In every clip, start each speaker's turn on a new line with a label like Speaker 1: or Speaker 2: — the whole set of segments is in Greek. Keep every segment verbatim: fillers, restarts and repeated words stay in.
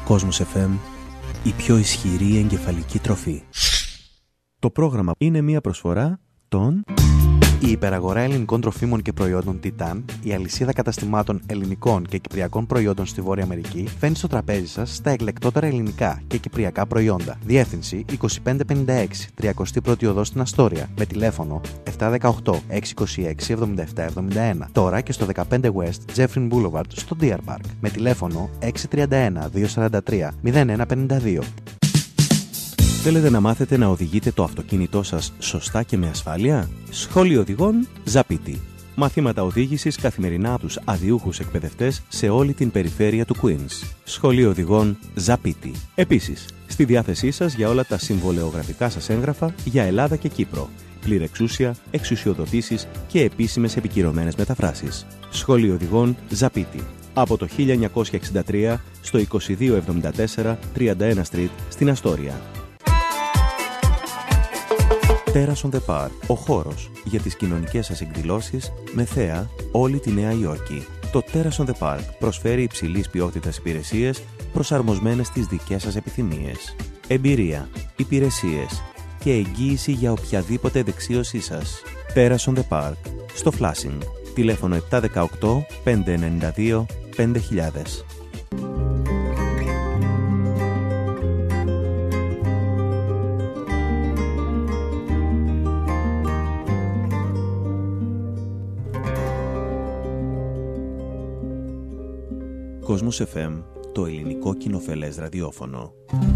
Speaker 1: Κόσμος εφ εμ, η πιο ισχυρή εγκεφαλική τροφή. Το πρόγραμμα είναι μια προσφορά των...
Speaker 2: Η υπεραγορά ελληνικών τροφίμων και προϊόντων Titan, η αλυσίδα καταστημάτων ελληνικών και κυπριακών προϊόντων στη Βόρεια Αμερική, φέρνει στο τραπέζι σας στα εκλεκτότερα ελληνικά και κυπριακά προϊόντα. Διεύθυνση είκοσι πέντε πενήντα έξι, τριάντη πρώτη Οδός στην Αστόρια, με τηλέφωνο επτά ένα οκτώ έξι είκοσι έξι εβδομήντα επτά εβδομήντα ένα. Τώρα και στο δεκαπέντε West Jeffrey Boulevard στο Deer Park, με τηλέφωνο έξι τρία ένα δύο τέσσερα τρία μηδέν ένα πέντε δύο.
Speaker 1: Θέλετε να μάθετε να οδηγείτε το αυτοκίνητό σας σωστά και με ασφάλεια? Σχολείο Οδηγών Ζαπίτι. Μαθήματα οδήγησης καθημερινά από τους αδιούχους εκπαιδευτές σε όλη την περιφέρεια του Queens. Σχολείο Οδηγών Ζαπίτι. Επίσης, στη διάθεσή σας για όλα τα συμβολεογραφικά σας έγγραφα για Ελλάδα και Κύπρο. Πληρεξούσια, εξουσιοδοτήσεις και επίσημες επικυρωμένες μεταφράσεις. Σχολείο Οδηγών Ζαπίτι. Από το χίλια εννιακόσια εξήντα τρία στο είκοσι δύο εβδομήντα τέσσερα τριάντα ένα Street στην Αστόρια. Terrace on the Park, ο χώρος για τις κοινωνικές σας εκδηλώσεις με θέα όλη τη Νέα Υόρκη. Το Terrace on the Park προσφέρει υψηλής ποιότητας υπηρεσίες προσαρμοσμένες στις δικές σας επιθυμίες. Εμπειρία, υπηρεσίες και εγγύηση για οποιαδήποτε δεξίωσή σας. Terrace on the Park, στο Flushing. Τηλέφωνο επτά ένα οκτώ πέντε εννιά δύο πέντε χιλιάδες. Κόσμος εφ εμ, το ελληνικό κοινοφελές ραδιόφωνο.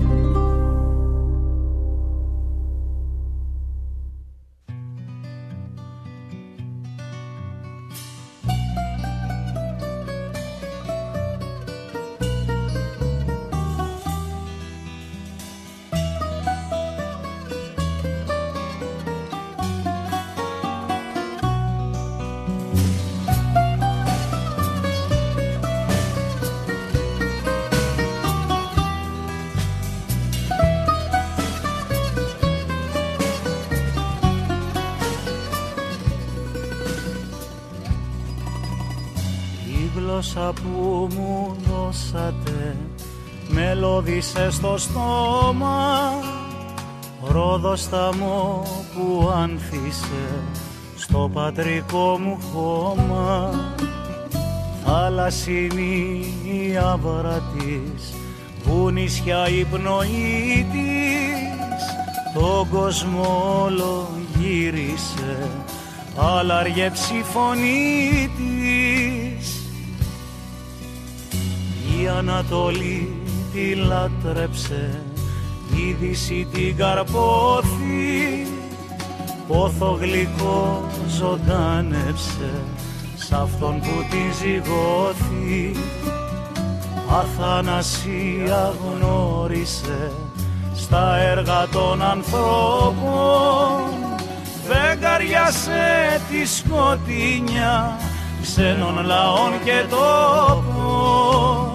Speaker 3: Που μου δώσατε μελώδισε στο στόμα, ρόδοσταμό που άνθησε στο πατρικό μου χώμα. Θάλασσινή η άβρα της, βουνίσια η πνοή της, τον κόσμο όλο γύρισε, άλλαργεψη φωνή της. Η Ανατολή τη λάτρεψε, η Δύση την καρπόθη, πόθο γλυκό ζωντάνεψε σ' αυτόν που τη ζυγώθη. Αθανασία γνώρισε στα έργα των ανθρώπων, φεγγαριάσε τη σκοτεινιά ξένων λαών και τόπων.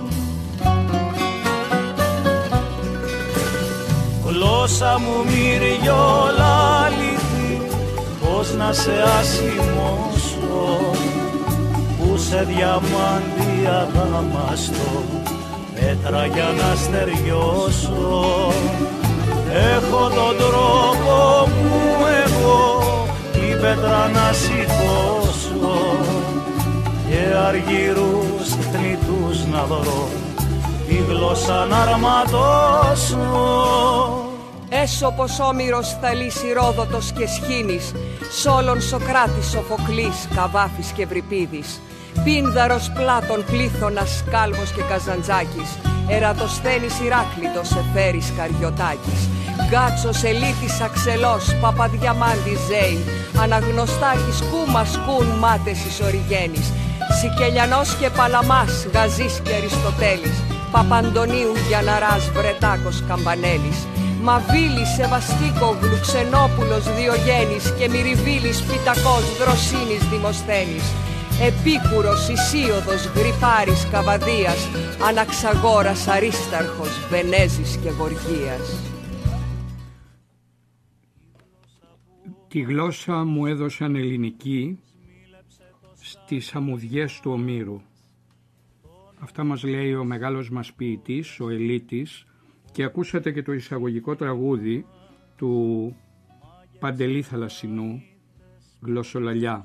Speaker 3: Γλώσσα μου μυριολάλητη, πώς να σε ασημώσω, που σε διαμάντι αδάμαστο, πέτρα για να στεριώσω. Έχω τον τρόπο μου εγώ, την πέτρα να σηκώσω και αργυρούς θνητούς να βρω, τη γλώσσα να αρματώσω.
Speaker 4: Έσωπος Όμηρος Θαλής Ηρόδοτος και Σχήνης, Σόλων Σοκράτης Σοφοκλής, Καβάφης και Βρυπίδης, Πίνδαρος Πλάτων Πλήθωνας Κάλβος και Καζαντζάκης, Ερατοσθένης Ηράκλητος Εφέρης Καριωτάκης, Γκάτσος Ελίτης Αξελός Παπαδιαμάντης Ζέη, Αναγνωστάκης Κούμας Κούν Μάτες Ισοριγένης, Σικελιανός και Παλαμάς Γαζής και Αριστοτέλης, Παπαντονίου Γιαναράς Βρετάκος Καμπανέλης, Μαβίλης Σεβαστίκογλου Ξενόπουλος Διογένης και Μυριβίλης Πιτακός Δροσίνης Δημοσθένης, Επίκουρος Ισίωδος Γρυπάρης Καβαδίας, Αναξαγόρας Αρίσταρχος Βενέζης και Γοργίας.
Speaker 5: Τη γλώσσα μου έδωσαν ελληνική στις αμμουδιές του Ομήρου. Αυτά μας λέει ο μεγάλος μας ποιητής, ο Ελίτης, και ακούσατε και το εισαγωγικό τραγούδι του Παντελή Θαλασσινού, Γλωσσολαλιά.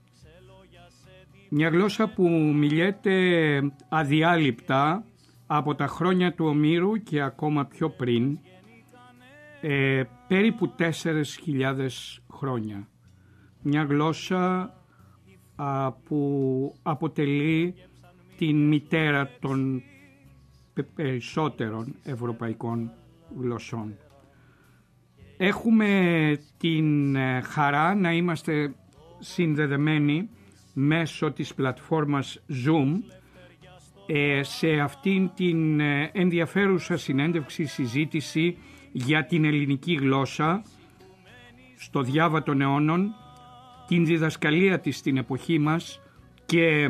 Speaker 5: Μια γλώσσα που μιλιέται αδιάλειπτα από τα χρόνια του Ομήρου και ακόμα πιο πριν, ε, περίπου τέσσερις χιλιάδες χρόνια. Μια γλώσσα α, που αποτελεί την μητέρα των περισσότερων ευρωπαϊκών γλωσσών. Έχουμε την χαρά να είμαστε συνδεδεμένοι μέσω της πλατφόρμας Zoom σε αυτήν την ενδιαφέρουσα συνέντευξη, συζήτηση για την ελληνική γλώσσα στο διάβα των αιώνων, την διδασκαλία της στην εποχή μας και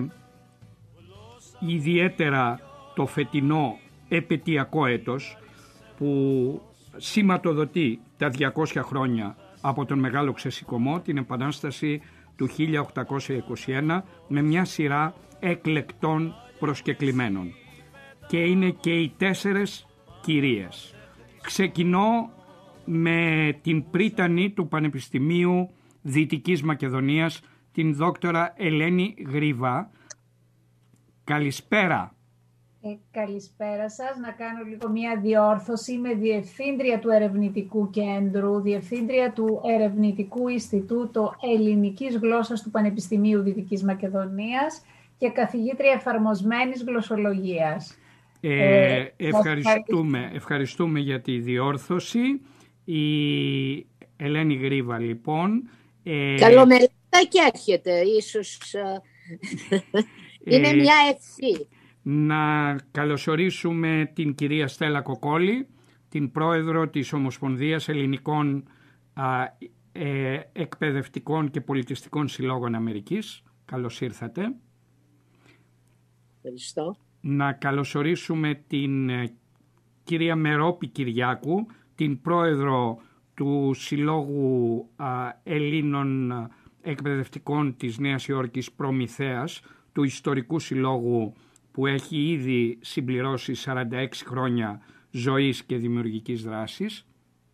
Speaker 5: ιδιαίτερα το φετινό επετειακό έτος που σηματοδοτεί τα διακόσια χρόνια από τον Μεγάλο Ξεσηκωμό, την Επανάσταση του χίλια οκτακόσια είκοσι ένα, με μια σειρά εκλεκτών προσκεκλημένων. Και είναι και οι τέσσερες κυρίες. Ξεκινώ με την πρίτανη του Πανεπιστημίου Δυτικής Μακεδονίας, την δόκτωρα Ελένη Γρίβα. Καλησπέρα.
Speaker 6: Ε, καλησπέρα σας. Να κάνω λίγο μια διόρθωση. Είμαι διευθύντρια του Ερευνητικού Κέντρου, διευθύντρια του Ερευνητικού Ινστιτούτου Ελληνικής Γλώσσας του Πανεπιστημίου Δυτικής Μακεδονίας και καθηγήτρια εφαρμοσμένης γλωσσολογίας.
Speaker 5: Ε, ε, ευχαριστούμε, ευχαριστούμε για τη διόρθωση. Η Ελένη Γρίβα, λοιπόν. Ε,
Speaker 7: Καλομελετάκι έρχεται, ίσως. Είναι μια ευχή.
Speaker 5: Να καλωσορίσουμε την κυρία Στέλλα Κοκόλη, την πρόεδρο της Ομοσπονδίας Ελληνικών α, ε, Εκπαιδευτικών και Πολιτιστικών Συλλόγων Αμερικής. Καλώς ήρθατε.
Speaker 7: Ευχαριστώ.
Speaker 5: Να καλωσορίσουμε την ε, κυρία Μερόπη Κυριάκου, την πρόεδρο του Συλλόγου α, Ελλήνων Εκπαιδευτικών της Νέας Υόρκης Προμηθέας, του Ιστορικού Συλλόγου που έχει ήδη συμπληρώσει σαράντα έξι χρόνια ζωής και δημιουργικής δράσης.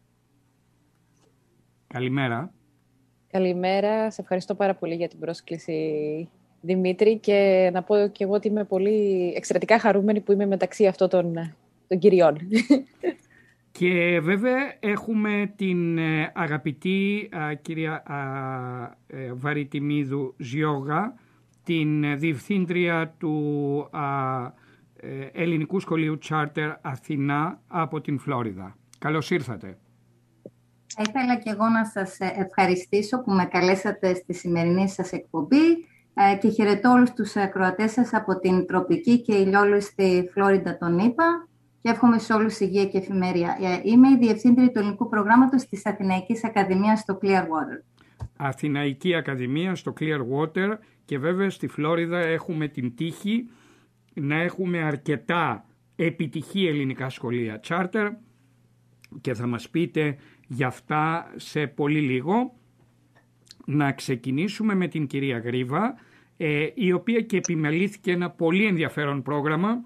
Speaker 5: Καλημέρα.
Speaker 8: Καλημέρα. Σε ευχαριστώ πάρα πολύ για την πρόσκληση, Δημήτρη, και να πω και εγώ ότι είμαι πολύ εξαιρετικά χαρούμενη που είμαι μεταξύ αυτών των, των κυριών.
Speaker 5: Και βέβαια έχουμε την αγαπητή α, κυρία α, ε, Βαριτιμίδου Ζιόγα, την διευθύντρια του α, ε, Ελληνικού Σχολείου Charter Αθηνά από την Φλόριδα. Καλώς ήρθατε.
Speaker 9: Ήθελα και εγώ να σας ευχαριστήσω που με καλέσατε στη σημερινή σας εκπομπή και χαιρετώ όλους τους ακροατές σας από την τροπική και ηλιόλουστη Φλόριντα των ΗΠΑ και εύχομαι σε όλους υγεία και ευημερία. Είμαι η διευθύντρια του ελληνικού προγράμματος της Αθηναϊκής Ακαδημίας στο Clearwater.
Speaker 5: Αθηναϊκή Ακαδημία στο Clearwater, και βέβαια στη Φλόριδα έχουμε την τύχη να έχουμε αρκετά επιτυχή ελληνικά σχολεία charter και θα μας πείτε για αυτά σε πολύ λίγο. Να ξεκινήσουμε με την κυρία Γρίβα, ε, η οποία και επιμελήθηκε ένα πολύ ενδιαφέρον πρόγραμμα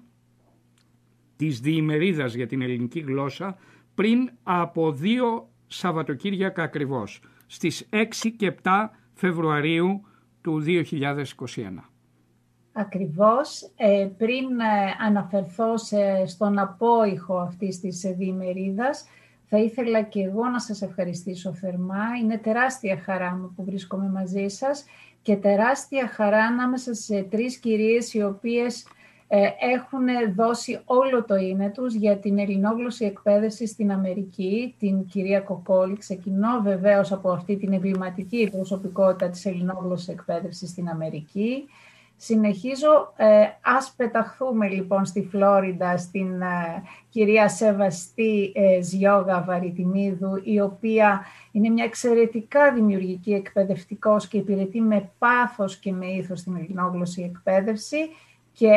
Speaker 5: της διημερίδας για την ελληνική γλώσσα πριν από δύο Σαββατοκύριακα ακριβώς, στις έξι και επτά Φεβρουαρίου του δύο χιλιάδες είκοσι ένα.
Speaker 6: Ακριβώς. Ε, πριν ε, αναφερθώ σε, στον απόϊχο αυτής της ε, διημερίδας, θα ήθελα και εγώ να σας ευχαριστήσω θερμά. Είναι τεράστια χαρά μου που βρίσκομαι μαζί σας και τεράστια χαρά ανάμεσα σε τρεις κυρίες οι οποίες ε, έχουν δώσει όλο το είναι τους για την ελληνόγλωσση εκπαίδευση στην Αμερική. Την κυρία Κοκόλη, ξεκινώ βεβαίως από αυτή την εμβληματική προσωπικότητα της ελληνόγλωσσης εκπαίδευσης στην Αμερική. Συνεχίζω, ε, ας πεταχθούμε λοιπόν στη Φλόριντα στην ε, κυρία Σεβαστή ε, Ζιόγα Βαριτιμίδου, η οποία είναι μια εξαιρετικά δημιουργική εκπαιδευτικός και υπηρετεί με πάθος και με ήθος την ελληνόγλωσση εκπαίδευση. Και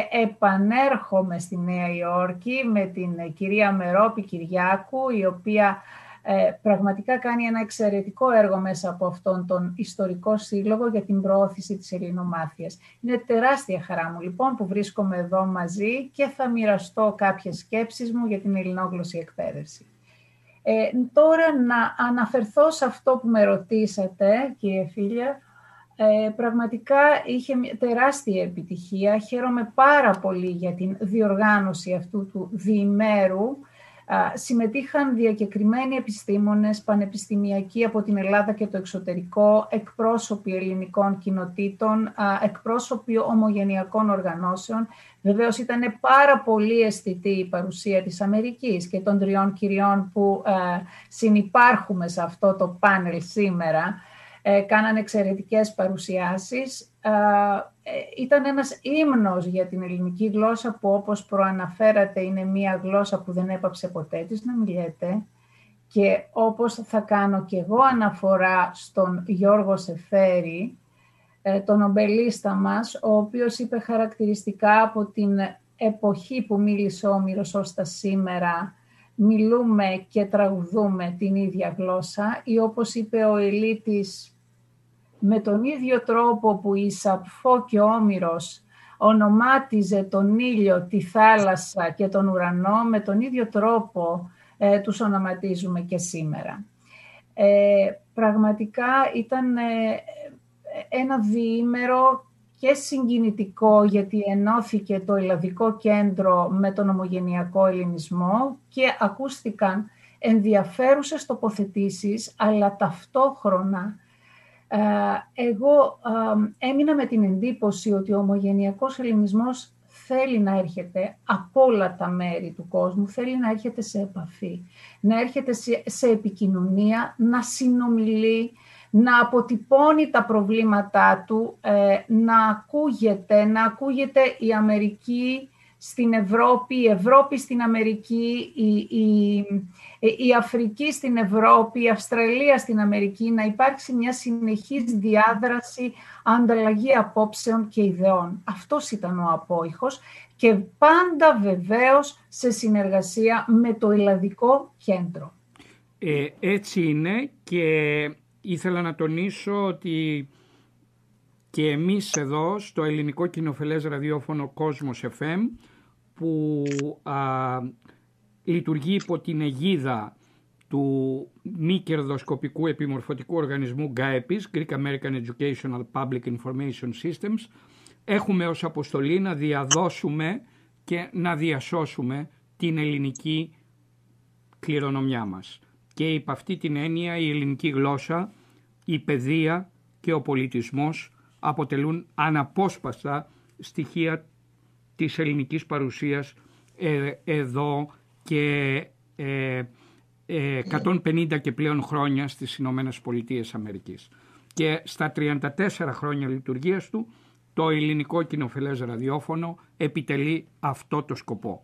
Speaker 6: επανέρχομαι στη Νέα Υόρκη με την ε, κυρία Μερόπη Κυριάκου, η οποία Ε, πραγματικά κάνει ένα εξαιρετικό έργο μέσα από αυτόν τον ιστορικό σύλλογο για την προώθηση της ελληνομάθειας. Είναι τεράστια χαρά μου λοιπόν που βρίσκομαι εδώ μαζί και θα μοιραστώ κάποιες σκέψεις μου για την ελληνόγλωσση εκπαίδευση. Ε, τώρα να αναφερθώ σε αυτό που με ρωτήσατε, κύριε Φίλια. Ε, πραγματικά είχε τεράστια επιτυχία. Χαίρομαι πάρα πολύ για την διοργάνωση αυτού του διημέρου. Συμμετείχαν διακεκριμένοι επιστήμονες, πανεπιστημιακοί από την Ελλάδα και το εξωτερικό, εκπρόσωποι ελληνικών κοινοτήτων, εκπρόσωποι ομογενειακών οργανώσεων. Βεβαίως ήταν πάρα πολύ αισθητή η παρουσία της Αμερικής και των τριών κυριών που συνυπάρχουμε σε αυτό το πάνελ σήμερα. Κάνανε εξαιρετικές παρουσιάσεις. Ήταν ένας ύμνος για την ελληνική γλώσσα που, όπως προαναφέρατε, είναι μία γλώσσα που δεν έπαψε ποτέ της να μιλιέται, και όπως θα κάνω και εγώ αναφορά στον Γιώργο Σεφέρη, τον νομπελίστα μας, ο οποίος είπε χαρακτηριστικά από την εποχή που μίλησε ο Όμηρος ως τα σήμερα, μιλούμε και τραγουδούμε την ίδια γλώσσα, ή όπως είπε ο Ηλίτης, με τον ίδιο τρόπο που η Σαπφό και ο Όμηρος ονομάτιζε τον ήλιο, τη θάλασσα και τον ουρανό, με τον ίδιο τρόπο ε, τους ονοματίζουμε και σήμερα. Ε, πραγματικά ήταν ε, ένα διήμερο και συγκινητικό, γιατί ενώθηκε το Ελλαδικό Κέντρο με τον ομογενειακό ελληνισμό και ακούστηκαν ενδιαφέρουσες τοποθετήσεις, αλλά ταυτόχρονα εγώ έμεινα με την εντύπωση ότι ο ομογενειακός ελληνισμός θέλει να έρχεται από όλα τα μέρη του κόσμου, θέλει να έρχεται σε επαφή, να έρχεται σε επικοινωνία, να συνομιλεί, να αποτυπώνει τα προβλήματά του, να ακούγεται, να ακούγεται η Αμερική στην Ευρώπη, η Ευρώπη στην Αμερική, η, η, η Αφρική στην Ευρώπη, η Αυστραλία στην Αμερική, να υπάρξει μια συνεχής διάδραση, ανταλλαγή απόψεων και ιδεών. Αυτός ήταν ο απόϊχος, και πάντα βεβαίως σε συνεργασία με το Ελλαδικό Κέντρο.
Speaker 5: Ε, έτσι είναι, και ήθελα να τονίσω ότι και εμείς εδώ στο ελληνικό κοινοφελές ραδιόφωνο Κόσμος εφ εμ, που α, λειτουργεί υπό την αιγίδα του μη κερδοσκοπικού επιμορφωτικού οργανισμού γκάεπις, Greek American Educational Public Information Systems, έχουμε ως αποστολή να διαδώσουμε και να διασώσουμε την ελληνική κληρονομιά μας. Και υπ' αυτή την έννοια η ελληνική γλώσσα, η παιδεία και ο πολιτισμός αποτελούν αναπόσπαστα στοιχεία της ελληνικής παρουσίας ε, εδώ και ε, ε, εκατόν πενήντα και πλέον χρόνια στις Ηνωμένες Πολιτείες Αμερικής. Και στα τριάντα τέσσερα χρόνια λειτουργίας του, το ελληνικό κοινοφελές ραδιόφωνο επιτελεί αυτό το σκοπό.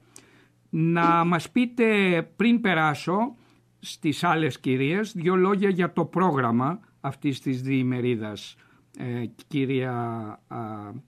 Speaker 5: Να μας πείτε, πριν περάσω στις άλλες κυρίες, δύο λόγια για το πρόγραμμα αυτής της διημερίδας, ε, κυρία α,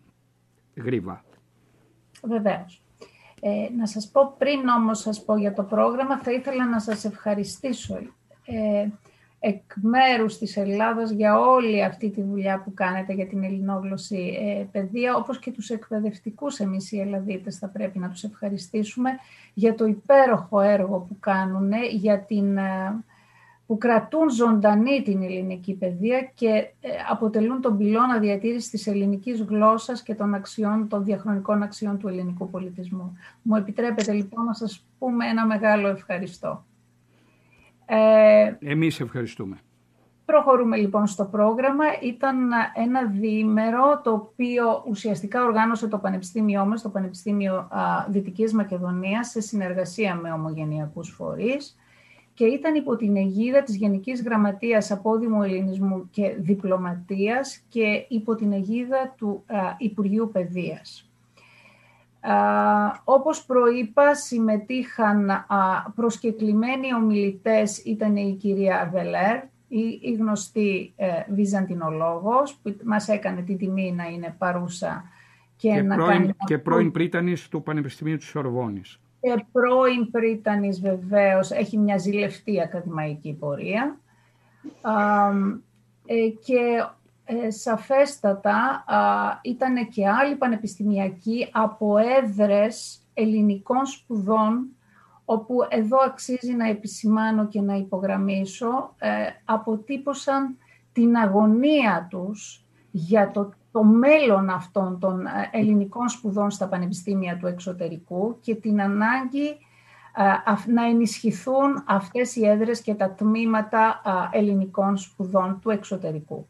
Speaker 5: Γρίβα.
Speaker 6: Βεβαίως. Ε, να σας πω, πριν όμως σας πω για το πρόγραμμα, θα ήθελα να σας ευχαριστήσω ε, εκ μέρους της Ελλάδας για όλη αυτή τη δουλειά που κάνετε για την ελληνόγλωσση ε, παιδεία, όπως και τους εκπαιδευτικούς εμείς οι Ελλαδίτες θα πρέπει να τους ευχαριστήσουμε για το υπέροχο έργο που κάνουν, για την, ε, που κρατούν ζωντανή την ελληνική παιδεία και ε, αποτελούν τον πυλώνα διατήρησης της ελληνικής γλώσσας και των αξιών, των διαχρονικών αξιών του ελληνικού πολιτισμού. Μου επιτρέπετε λοιπόν να σας πούμε ένα μεγάλο ευχαριστώ.
Speaker 5: Ε, Εμείς ευχαριστούμε.
Speaker 6: Προχωρούμε λοιπόν στο πρόγραμμα. Ήταν ένα διήμερο το οποίο ουσιαστικά οργάνωσε το Πανεπιστήμιό μας, το Πανεπιστήμιο α, Δυτικής Μακεδονίας, σε συνεργασία με ομογενειακούς φορείς, και ήταν υπό την αιγίδα της Γενικής Γραμματείας Απόδημου Ελληνισμού και Διπλωματίας και υπό την αιγίδα του α, Υπουργείου Παιδείας. Uh, όπως προείπα, συμμετείχαν uh, προσκεκλημένοι ομιλητές, ήταν η κυρία Βελέρ, η, η γνωστή uh, βυζαντινολόγος, που μας έκανε την τιμή να είναι παρούσα και,
Speaker 5: και,
Speaker 6: να
Speaker 5: πρώην,
Speaker 6: κάνει...
Speaker 5: και πρώην πρίτανης του Πανεπιστημίου της Σορβόνης.
Speaker 6: Και πρώην πρίτανης βεβαίως, έχει μια ζηλευτή ακαδημαϊκή πορεία. Α, ε, και ε, σαφέστατα ήταν και άλλοι πανεπιστημιακοί από έδρες ελληνικών σπουδών, όπου εδώ αξίζει να επισημάνω και να υπογραμμίσω, ε, αποτύπωσαν την αγωνία τους για το, το μέλλον αυτών των ελληνικών σπουδών στα πανεπιστήμια του εξωτερικού και την ανάγκη ε, να ενισχυθούν αυτές οι έδρες και τα τμήματα ε, ελληνικών σπουδών του εξωτερικού.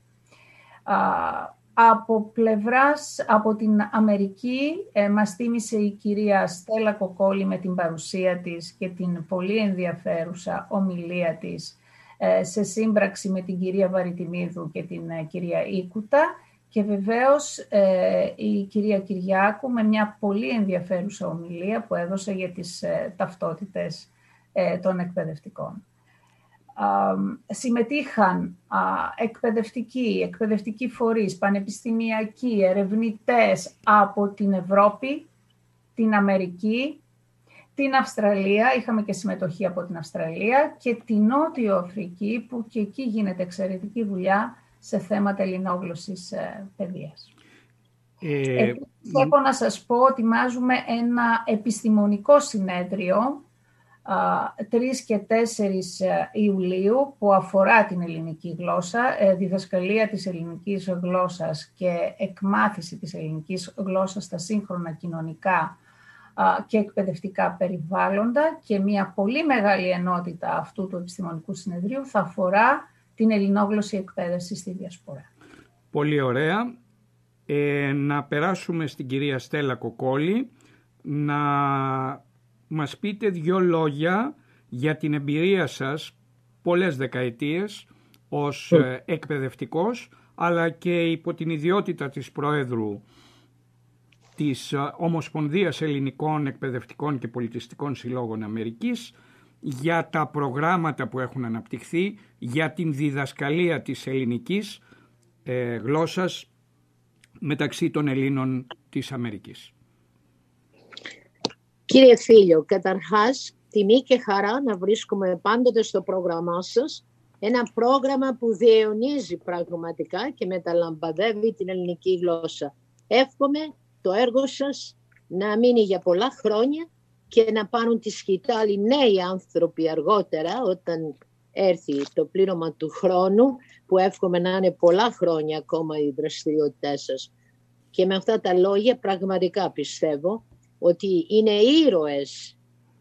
Speaker 6: Ε, από πλευράς, από την Αμερική, ε, μας θύμισε η κυρία Στέλλα Κοκόλη με την παρουσία της και την πολύ ενδιαφέρουσα ομιλία της ε, σε σύμπραξη με την κυρία Βαριτιμίδου και την ε, κυρία Ίκουτα και βεβαίως ε, η κυρία Κυριάκου με μια πολύ ενδιαφέρουσα ομιλία που έδωσε για τις ε, ταυτότητες ε, των εκπαιδευτικών. Uh, συμμετείχαν uh, εκπαιδευτικοί, εκπαιδευτικοί φορείς, πανεπιστημιακοί, ερευνητές από την Ευρώπη, την Αμερική, την Αυστραλία, είχαμε και συμμετοχή από την Αυστραλία και την Νότιο Αφρική, που και εκεί γίνεται εξαιρετική δουλειά σε θέματα ελληνόγλωσσης uh, παιδείας. Ε... Επίσης, έχω να σας πω ότι ετοιμάζουμε ένα επιστημονικό συνέδριο τρεις και τέσσερις Ιουλίου που αφορά την ελληνική γλώσσα, διδασκαλία της ελληνικής γλώσσας και εκμάθηση της ελληνικής γλώσσας στα σύγχρονα κοινωνικά και εκπαιδευτικά περιβάλλοντα και μια πολύ μεγάλη ενότητα αυτού του επιστημονικού συνεδρίου θα αφορά την ελληνόγλωση εκπαίδευση στη διασπορά.
Speaker 5: Πολύ ωραία. Ε, να περάσουμε στην κυρία Στέλλα Κοκόλη να μας πείτε δύο λόγια για την εμπειρία σας πολλές δεκαετίες ως mm. εκπαιδευτικός, αλλά και υπό την ιδιότητα της Προέδρου της Ομοσπονδίας Ελληνικών Εκπαιδευτικών και Πολιτιστικών Συλλόγων Αμερικής, για τα προγράμματα που έχουν αναπτυχθεί για την διδασκαλία της ελληνικής ε, γλώσσας μεταξύ των Ελλήνων της Αμερικής.
Speaker 7: Κύριε Φίλιο, καταρχάς, τιμή και χαρά να βρίσκομαι πάντοτε στο πρόγραμμά σας. Ένα πρόγραμμα που διαιωνίζει πραγματικά και μεταλαμπαδεύει την ελληνική γλώσσα. Εύχομαι το έργο σας να μείνει για πολλά χρόνια και να πάρουν τη σκητάλη νέοι άνθρωποι αργότερα, όταν έρθει το πλήρωμα του χρόνου, που εύχομαι να είναι πολλά χρόνια ακόμα η δραστηριότητά σας. Και με αυτά τα λόγια πραγματικά πιστεύω ότι είναι ήρωες,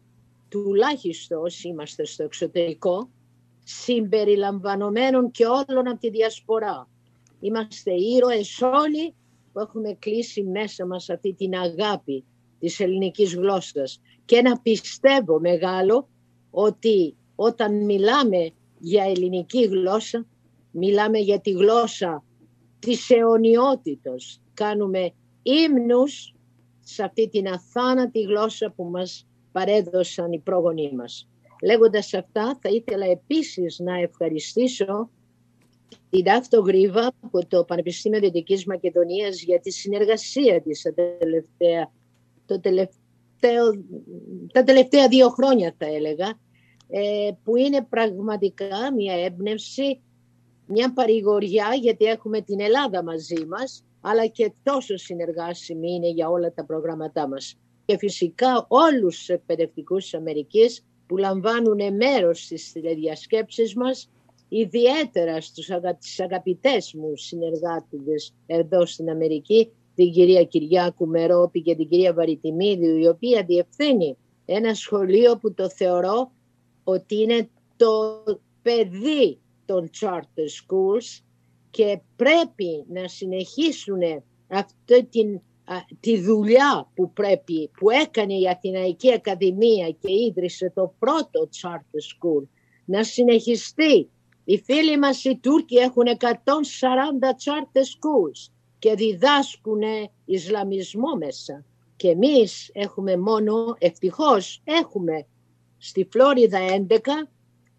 Speaker 7: τουλάχιστον όσοι είμαστε στο εξωτερικό, συμπεριλαμβανομένων και όλων από τη διασπορά. Είμαστε ήρωες όλοι που έχουμε κλείσει μέσα μας αυτή την αγάπη της ελληνικής γλώσσας. Και ένα πιστεύω μεγάλο ότι όταν μιλάμε για ελληνική γλώσσα, μιλάμε για τη γλώσσα της αιωνιότητος. Κάνουμε ύμνους σε αυτή την αθάνατη γλώσσα που μας παρέδωσαν οι πρόγονοί μας. Λέγοντας αυτά, θα ήθελα επίσης να ευχαριστήσω την Δάφτο Γρίβα από το Πανεπιστήμιο Δυτικής Μακεδονίας για τη συνεργασία της τα τελευταία, το τελευταίο, τα τελευταία δύο χρόνια, θα έλεγα, ε, που είναι πραγματικά μια έμπνευση, μια παρηγοριά, γιατί έχουμε την Ελλάδα μαζί μας, αλλά και τόσο συνεργάσιμη είναι για όλα τα προγράμματά μας. Και φυσικά όλους τους εκπαιδευτικούς της Αμερικής που λαμβάνουν μέρος στις τηλεδιασκέψεις μας, ιδιαίτερα στους αγα... τις αγαπητές μου συνεργάτες εδώ στην Αμερική, την κυρία Κυριάκου Μερόπη και την κυρία Βαριτιμίδου, η οποία διευθύνει ένα σχολείο που το θεωρώ ότι είναι το παιδί των charter schools και πρέπει να συνεχίσουν αυτή την, α, τη δουλειά που, πρέπει, που έκανε η Αθηναϊκή Ακαδημία και ίδρυσε το πρώτο charter school, να συνεχιστεί. Οι φίλοι μας οι Τούρκοι έχουν εκατόν σαράντα charter schools και διδάσκουν Ισλαμισμό μέσα. Και εμείς έχουμε μόνο, ευτυχώς έχουμε στη Φλόριδα έντεκα,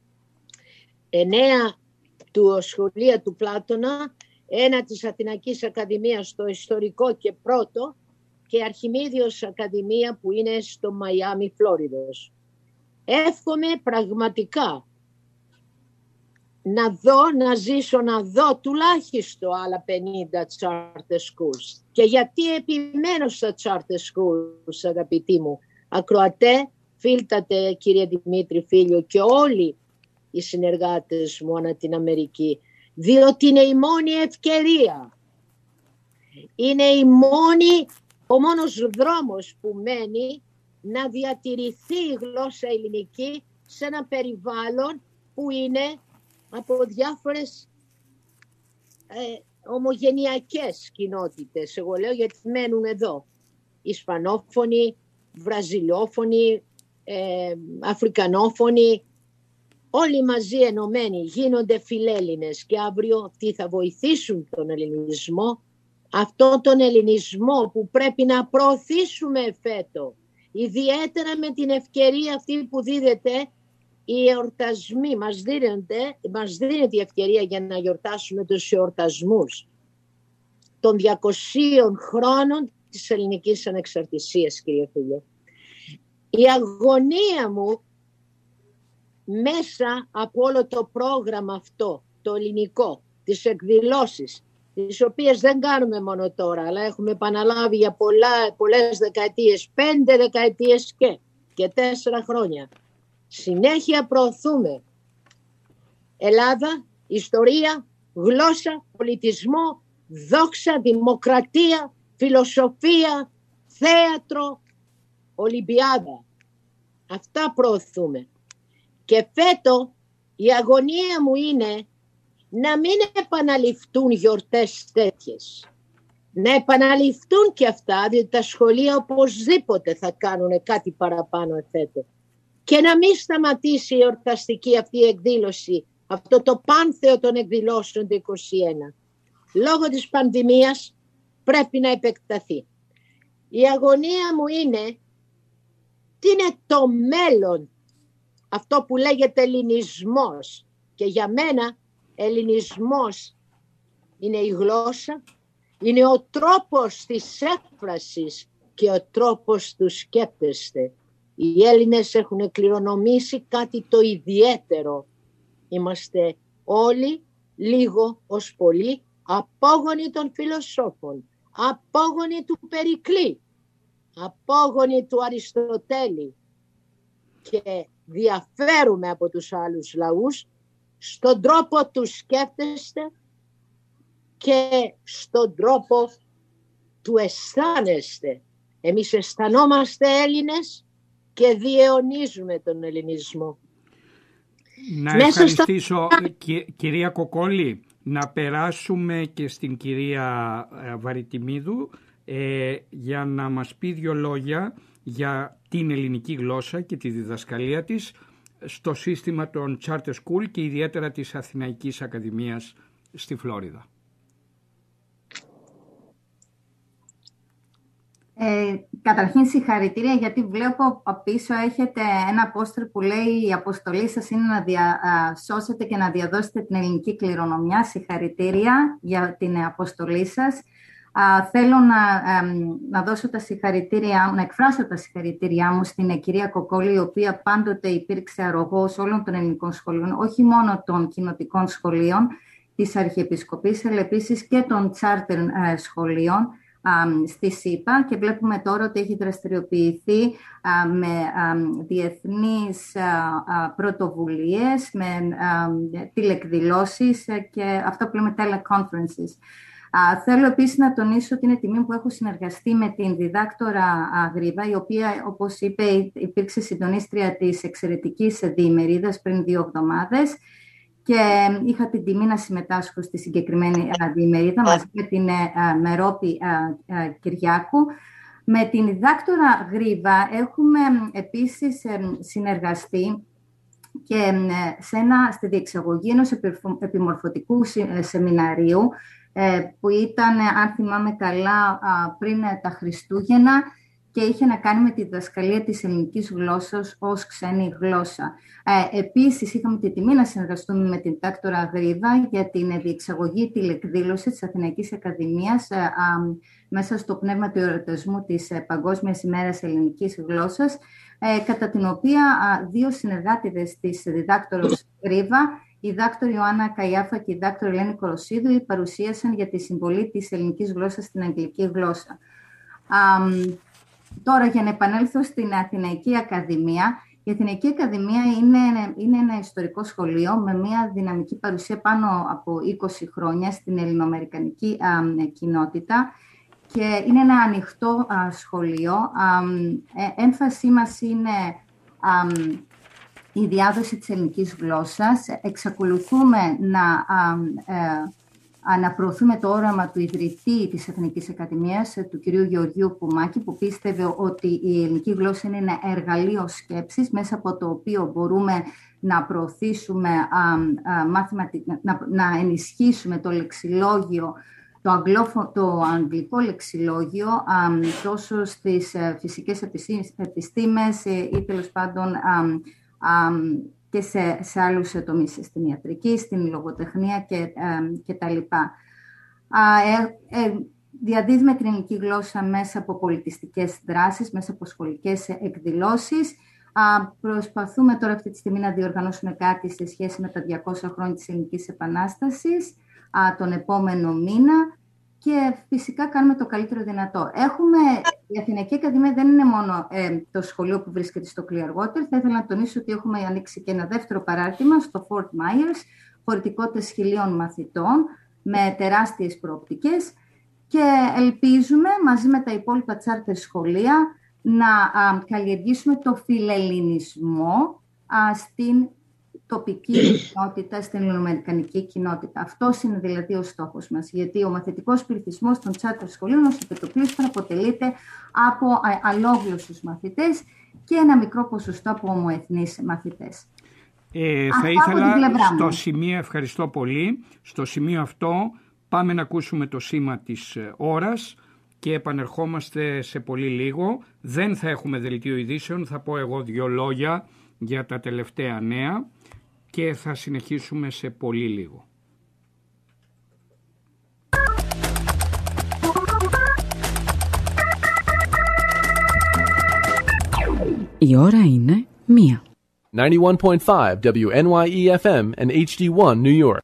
Speaker 7: εννέα του σχολεία του Πλάτωνα, ένα της Αθηναϊκής Ακαδημίας στο ιστορικό και πρώτο, και Αρχιμίδιος Ακαδημία που είναι στο Μαϊάμι, Φλόριδος. Εύχομαι πραγματικά να δω, να ζήσω, να δω τουλάχιστον άλλα πενήντα charter schools. Και γιατί επιμένω στα charter schools, αγαπητοί μου ακροατέ, φίλτατε κύριε Δημήτρη Φίλιο και όλοι οι συνεργάτες μου ανά την Αμερική, διότι είναι η μόνη ευκαιρία, είναι η μόνη, ο μόνος δρόμος που μένει να διατηρηθεί η γλώσσα ελληνική σε ένα περιβάλλον που είναι από διάφορες ε, ομογενειακές κοινότητες. Εγώ λέω γιατί μένουν εδώ. Ισπανόφωνοι, Βραζιλιόφωνοι, ε, Αφρικανόφωνοι, όλοι μαζί ενωμένοι γίνονται φιλέλληνες και αύριο αυτοί θα βοηθήσουν τον ελληνισμό, αυτόν τον ελληνισμό που πρέπει να προωθήσουμε φέτο. Ιδιαίτερα με την ευκαιρία αυτή που δίδεται, οι εορτασμοί μας δίνονται, μας δίνεται η ευκαιρία για να γιορτάσουμε τους εορτασμούς των διακοσίων χρόνων της ελληνικής ανεξαρτησίας, κύριε Φίλιο. Η αγωνία μου μέσα από όλο το πρόγραμμα αυτό, το ελληνικό, τις εκδηλώσεις, τις οποίες δεν κάνουμε μόνο τώρα, αλλά έχουμε επαναλάβει για πολλά, πολλές δεκαετίες, πέντε δεκαετίες και, και τέσσερα χρόνια. Συνέχεια προωθούμε Ελλάδα, ιστορία, γλώσσα, πολιτισμό, δόξα, δημοκρατία, φιλοσοφία, θέατρο, Ολυμπιάδα. Αυτά προωθούμε. Και φέτο η αγωνία μου είναι να μην επαναληφθούν γιορτές τέτοιες. Να επαναληφθούν και αυτά, διότι τα σχολεία οπωσδήποτε θα κάνουν κάτι παραπάνω εφέτο. Και να μην σταματήσει η εορταστική αυτή εκδήλωση, αυτό το πάνθεο των εκδηλώσεων του είκοσι ένα. Λόγω της πανδημίας πρέπει να επεκταθεί. Η αγωνία μου είναι τι είναι το μέλλον, αυτό που λέγεται ελληνισμός. Και για μένα ελληνισμός είναι η γλώσσα, είναι ο τρόπος της έκφρασης και ο τρόπος του σκέπτεστε. Οι Έλληνες έχουν κληρονομήσει κάτι το ιδιαίτερο. Είμαστε όλοι, λίγο ως πολύ, απόγονοι των φιλοσόφων, απόγονοι του Περικλή, απόγονοι του Αριστοτέλη και διαφέρουμε από τους άλλους λαούς στον τρόπο του σκέφτεστε και στον τρόπο του αισθάνεστε. Εμείς αισθανόμαστε Έλληνες και διαιωνίζουμε τον ελληνισμό.
Speaker 5: Να Μέσα ευχαριστήσω στα... κυ, κυρία Κοκόλη, να περάσουμε και στην κυρία Βαριτιμίδου ε, για να μας πει δύο λόγια για την ελληνική γλώσσα και τη διδασκαλία της στο σύστημα των Charter School και ιδιαίτερα της Αθηναϊκής Ακαδημίας στη Φλόριδα.
Speaker 9: Ε, καταρχήν συγχαρητήρια, γιατί βλέπω πίσω έχετε ένα πόστερ που λέει «Η αποστολή σας είναι να διασώσετε και να διαδώσετε την ελληνική κληρονομιά». Συγχαρητήρια για την αποστολή σας. Α, θέλω να, να δώσω τα συγχαρητήρια, να εκφράσω τα συγχαρητήριά μου στην κυρία Κοκόλη, η οποία πάντοτε υπήρξε αρρωγός όλων των ελληνικών σχολείων, όχι μόνο των κοινοτικών σχολείων της Αρχιεπισκοπής, αλλά επίσης και των charter σχολείων στη ΣΥΠΑ, και βλέπουμε τώρα ότι έχει δραστηριοποιηθεί με διεθνείς πρωτοβουλίες, με τηλεκδηλώσεις και αυτό που λέμε teleconferences. Θέλω επίσης να τονίσω ότι είναι τιμή που έχω συνεργαστεί με την διδάκτορα Γρήβα, η οποία, όπως είπε, υπήρξε συντονίστρια της εξαιρετικής διημερίδας πριν δύο εβδομάδες, και είχα την τιμή να συμμετάσχω στη συγκεκριμένη διημερίδα μαζί με την Μερόπη Κυριάκου. Με την διδάκτορα Γρήβα έχουμε επίσης συνεργαστεί και σε ένα, στη διεξαγωγή ενός επιμορφωτικού σεμιναρίου που ήταν, αν θυμάμαι καλά, πριν τα Χριστούγεννα, και είχε να κάνει με τη διδασκαλία της ελληνικής γλώσσας ως ξένη γλώσσα. Ε, επίσης, είχαμε τη τιμή να συνεργαστούμε με την δάκτωρα Γρήβα για την διεξαγωγή τηλεκδήλωση της Αθηναϊκής Ακαδημίας ε, α, μέσα στο πνεύμα του εορτασμού της ε, Παγκόσμιας ημέρας ελληνικής γλώσσας, ε, κατά την οποία α, δύο συνεργάτηδες της διδάκτωρος Γρήβα, η δάκτωρ Ιωάννα Καϊάφα και η δάκτωρ Ελένη Κοροσίδου, παρουσίασαν για τη συμβολή της ελληνικής γλώσσας στην αγγλική γλώσσα. Α, τώρα, για να επανέλθω στην Αθηναϊκή Ακαδημία, η Αθηναϊκή Ακαδημία είναι, είναι ένα ιστορικό σχολείο με μια δυναμική παρουσία πάνω από είκοσι χρόνια στην ελληνοαμερικανική α, κοινότητα και είναι ένα ανοιχτό α, σχολείο. Α, ε, έμφασή μας είναι α, η διάδοση της ελληνικής γλώσσας. Εξακολουθούμε να, α, ε, να προωθούμε το όραμα του ιδρυτή της Αθηναϊκής Ακαδημίας, του κυρίου Γεωργίου Πουμάκη, που πίστευε ότι η ελληνική γλώσσα είναι ένα εργαλείο σκέψης, μέσα από το οποίο μπορούμε να προωθήσουμε, α, α, μαθηματι... να, να ενισχύσουμε το λεξιλόγιο, το, αγγλόφο... το αγγλικό λεξιλόγιο, α, τόσο στις φυσικές επιστήμες ή τέλος πάντων α, α, και σε, σε άλλους τομείς, στην ιατρική, στην λογοτεχνία και, ε, και τα λοιπά. Ε, ε, διαδίδουμε την ελληνική γλώσσα μέσα από πολιτιστικές δράσεις, μέσα από σχολικές εκδηλώσεις. Α, προσπαθούμε τώρα αυτή τη στιγμή να διοργανώσουμε κάτι σε σχέση με τα διακόσια χρόνια της Ελληνικής Επανάστασης α, τον επόμενο μήνα και φυσικά κάνουμε το καλύτερο δυνατό. Έχουμε, η Αθηναϊκή Ακαδημία δεν είναι μόνο ε, το σχολείο που βρίσκεται στο Clearwater. Θα ήθελα να τονίσω ότι έχουμε ανοίξει και ένα δεύτερο παράρτημα στο Fort Myers, χωρητικότητες χιλίων μαθητών με τεράστιες προοπτικές και ελπίζουμε μαζί με τα υπόλοιπα τσάρτερ σχολεία να α, καλλιεργήσουμε το φιλελληνισμό α, στην τοπική κοινότητα, στην ελληνοαμερικανική κοινότητα. Αυτός είναι δηλαδή ο στόχος μας, γιατί ο μαθητικός πληθυσμός των τσάρτερ σχολείων ως επιτοπλίστων αποτελείται από αλόγλωσσους μαθητές και ένα μικρό ποσοστό από ομοεθνείς μαθητές.
Speaker 5: Ε, θα ήθελα στο σημείο, ευχαριστώ πολύ, στο σημείο αυτό πάμε να ακούσουμε το σήμα της ώρας και επανερχόμαστε σε πολύ λίγο. Δεν θα έχουμε δελτίο ειδήσεων, θα πω εγώ δύο λόγια για τα τελευταία νέα και θα συνεχίσουμε σε πολύ λίγο.
Speaker 10: Η ώρα είναι μία.
Speaker 11: ninety-one point five W N Y E F M and H D one New York.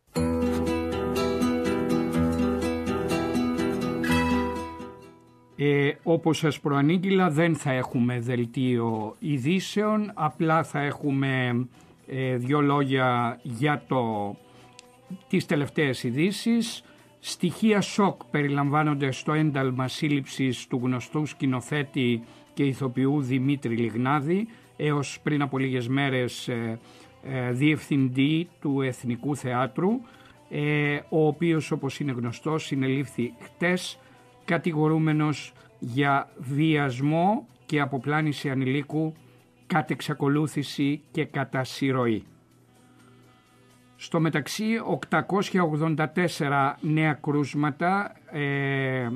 Speaker 5: Ε, όπως σας προανήγγειλα, δεν θα έχουμε δελτίο ειδήσεων, απλά θα έχουμε ε, δύο λόγια για το, τις τελευταίες ειδήσεις. Στοιχεία σοκ περιλαμβάνονται στο ένταλμα σύλληψης του γνωστού σκηνοθέτη και ηθοποιού Δημήτρη Λιγνάδη, έως πριν από λίγες μέρες ε, ε, διευθυντή του Εθνικού Θεάτρου, ε, ο οποίος, όπως είναι γνωστό, συνελήφθη χτες κατηγορούμενος για βιασμό και αποπλάνηση ανηλίκου κατ' εξακολούθηση και κατά συρροή. Στο μεταξύ, οκτακόσια ογδόντα τέσσερα νέα κρούσματα ε,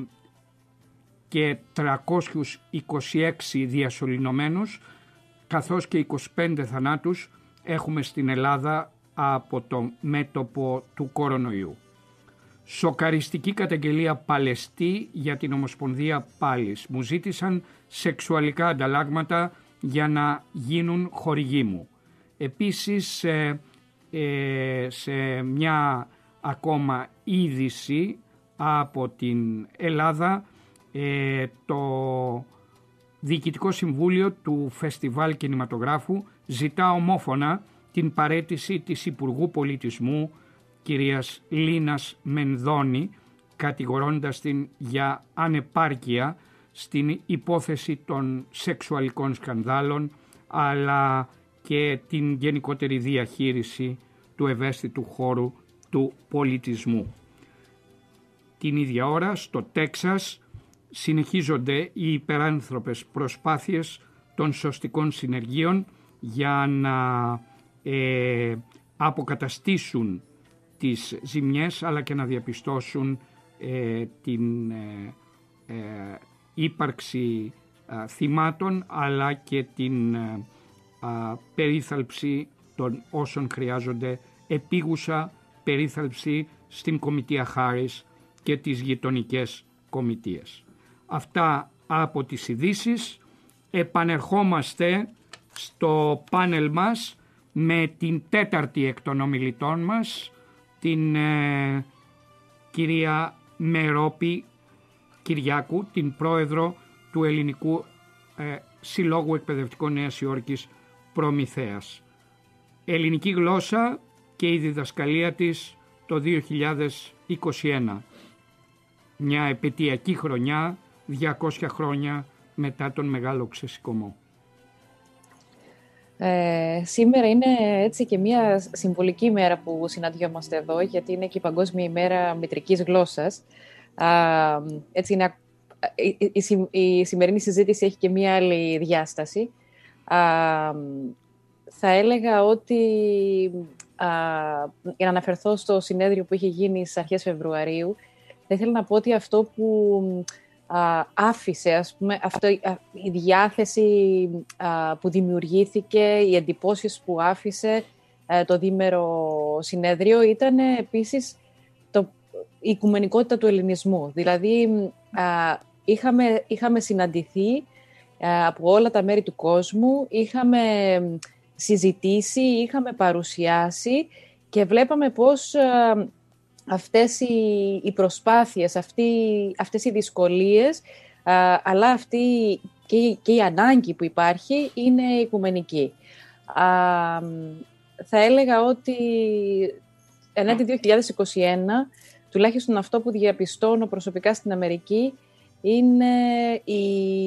Speaker 5: και τριακόσιους είκοσι έξι διασωληνωμένους, καθώς και είκοσι πέντε θανάτους έχουμε στην Ελλάδα από το μέτωπο του κορονοϊού. Σοκαριστική καταγγελία Παλαιστή για την Ομοσπονδία Πάλης. Μου ζήτησαν σεξουαλικά ανταλλάγματα για να γίνουν χορηγοί μου. Επίσης, ε, ε, σε μια ακόμα είδηση από την Ελλάδα, ε, το Διοικητικό Συμβούλιο του Φεστιβάλ Κινηματογράφου ζητά ομόφωνα την παραίτηση της Υπουργού Πολιτισμού κυρίας Λίνας Μενδώνη, κατηγορώντας την για ανεπάρκεια στην υπόθεση των σεξουαλικών σκανδάλων, αλλά και την γενικότερη διαχείριση του ευαίσθητου χώρου του πολιτισμού. Την ίδια ώρα στο Τέξας συνεχίζονται οι υπεράνθρωπες προσπάθειες των σωστικών συνεργείων για να ε, αποκαταστήσουν τις ζημιές, αλλά και να διαπιστώσουν ε, την ε, ε, ύπαρξη α, θυμάτων, αλλά και την α, α, περίθαλψη των όσων χρειάζονται επίγουσα περίθαλψη στην Κομιτεία Χάρις και τις γειτονικές κομιτείες. Αυτά από τις ειδήσεις. Επανερχόμαστε στο πάνελ μας με την τέταρτη εκ των ομιλητών μας, την ε, κυρία Μερόπη Κυριάκου, την πρόεδρο του Ελληνικού ε, Συλλόγου Εκπαιδευτικών Νέας Υόρκης Προμηθέας. Ελληνική γλώσσα και η διδασκαλία της το δύο χιλιάδες είκοσι ένα. Μια επαιτειακή χρονιά, διακόσια χρόνια μετά τον Μεγάλο Ξεσηκωμό.
Speaker 8: Ε, σήμερα είναι έτσι και μια συμβολική μέρα που συναντιόμαστε εδώ, γιατί είναι και η Παγκόσμια ημέρα μητρικής γλώσσας. Α, έτσι είναι, η, η, η σημερινή συζήτηση έχει και μια άλλη διάσταση. Α, θα έλεγα ότι, α, για να αναφερθώ στο συνέδριο που είχε γίνει στις αρχές Φεβρουαρίου, θα ήθελα να πω ότι αυτό που α, άφησε, ας πούμε, αυτό, α, η διάθεση α, που δημιουργήθηκε, οι εντυπώσεις που άφησε α, το διήμερο συνέδριο ήταν επίσης το, η οικουμενικότητα του ελληνισμού. Δηλαδή, α, είχαμε, είχαμε συναντηθεί α, από όλα τα μέρη του κόσμου, είχαμε συζητήσει, είχαμε παρουσιάσει και βλέπαμε πώς α, αυτές οι, οι προσπάθειες, αυτοί, αυτές οι δυσκολίες, α, αλλά αυτή και, και η ανάγκη που υπάρχει είναι οικουμενική. Α, θα έλεγα ότι ενέτη δύο χιλιάδες είκοσι ένα, τουλάχιστον αυτό που διαπιστώνω προσωπικά στην Αμερική, είναι η,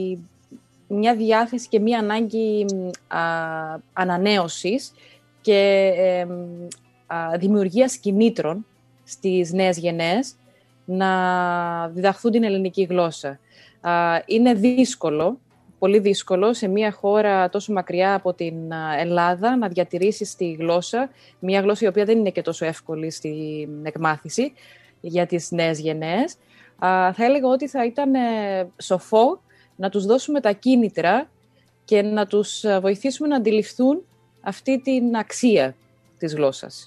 Speaker 8: μια διάθεση και μια ανάγκη α, ανανέωσης και ε, α, δημιουργίας κινήτρων στις νέες γενναίες να διδαχθούν την ελληνική γλώσσα. Είναι δύσκολο, πολύ δύσκολο σε μια χώρα τόσο μακριά από την Ελλάδα να διατηρήσεις τη γλώσσα, μια γλώσσα η οποία δεν είναι και τόσο εύκολη στην εκμάθηση για τις νέες γενναίες. Θα έλεγα ότι θα ήταν σοφό να τους δώσουμε τα κίνητρα και να τους βοηθήσουμε να αντιληφθούν αυτή την αξία της γλώσσας.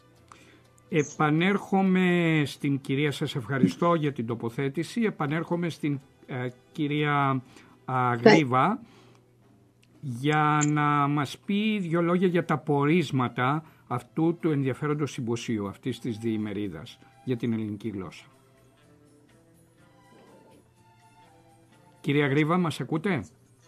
Speaker 5: Επανέρχομαι στην κυρία, σας ευχαριστώ για την τοποθέτηση, επανέρχομαι στην ε, κυρία ε, Γρίβα για να μας πει δύο λόγια για τα πορίσματα αυτού του ενδιαφέροντος συμποσίου, αυτής της διημερίδας για την ελληνική γλώσσα. Κυρία Γρίβα, μας ακούτε?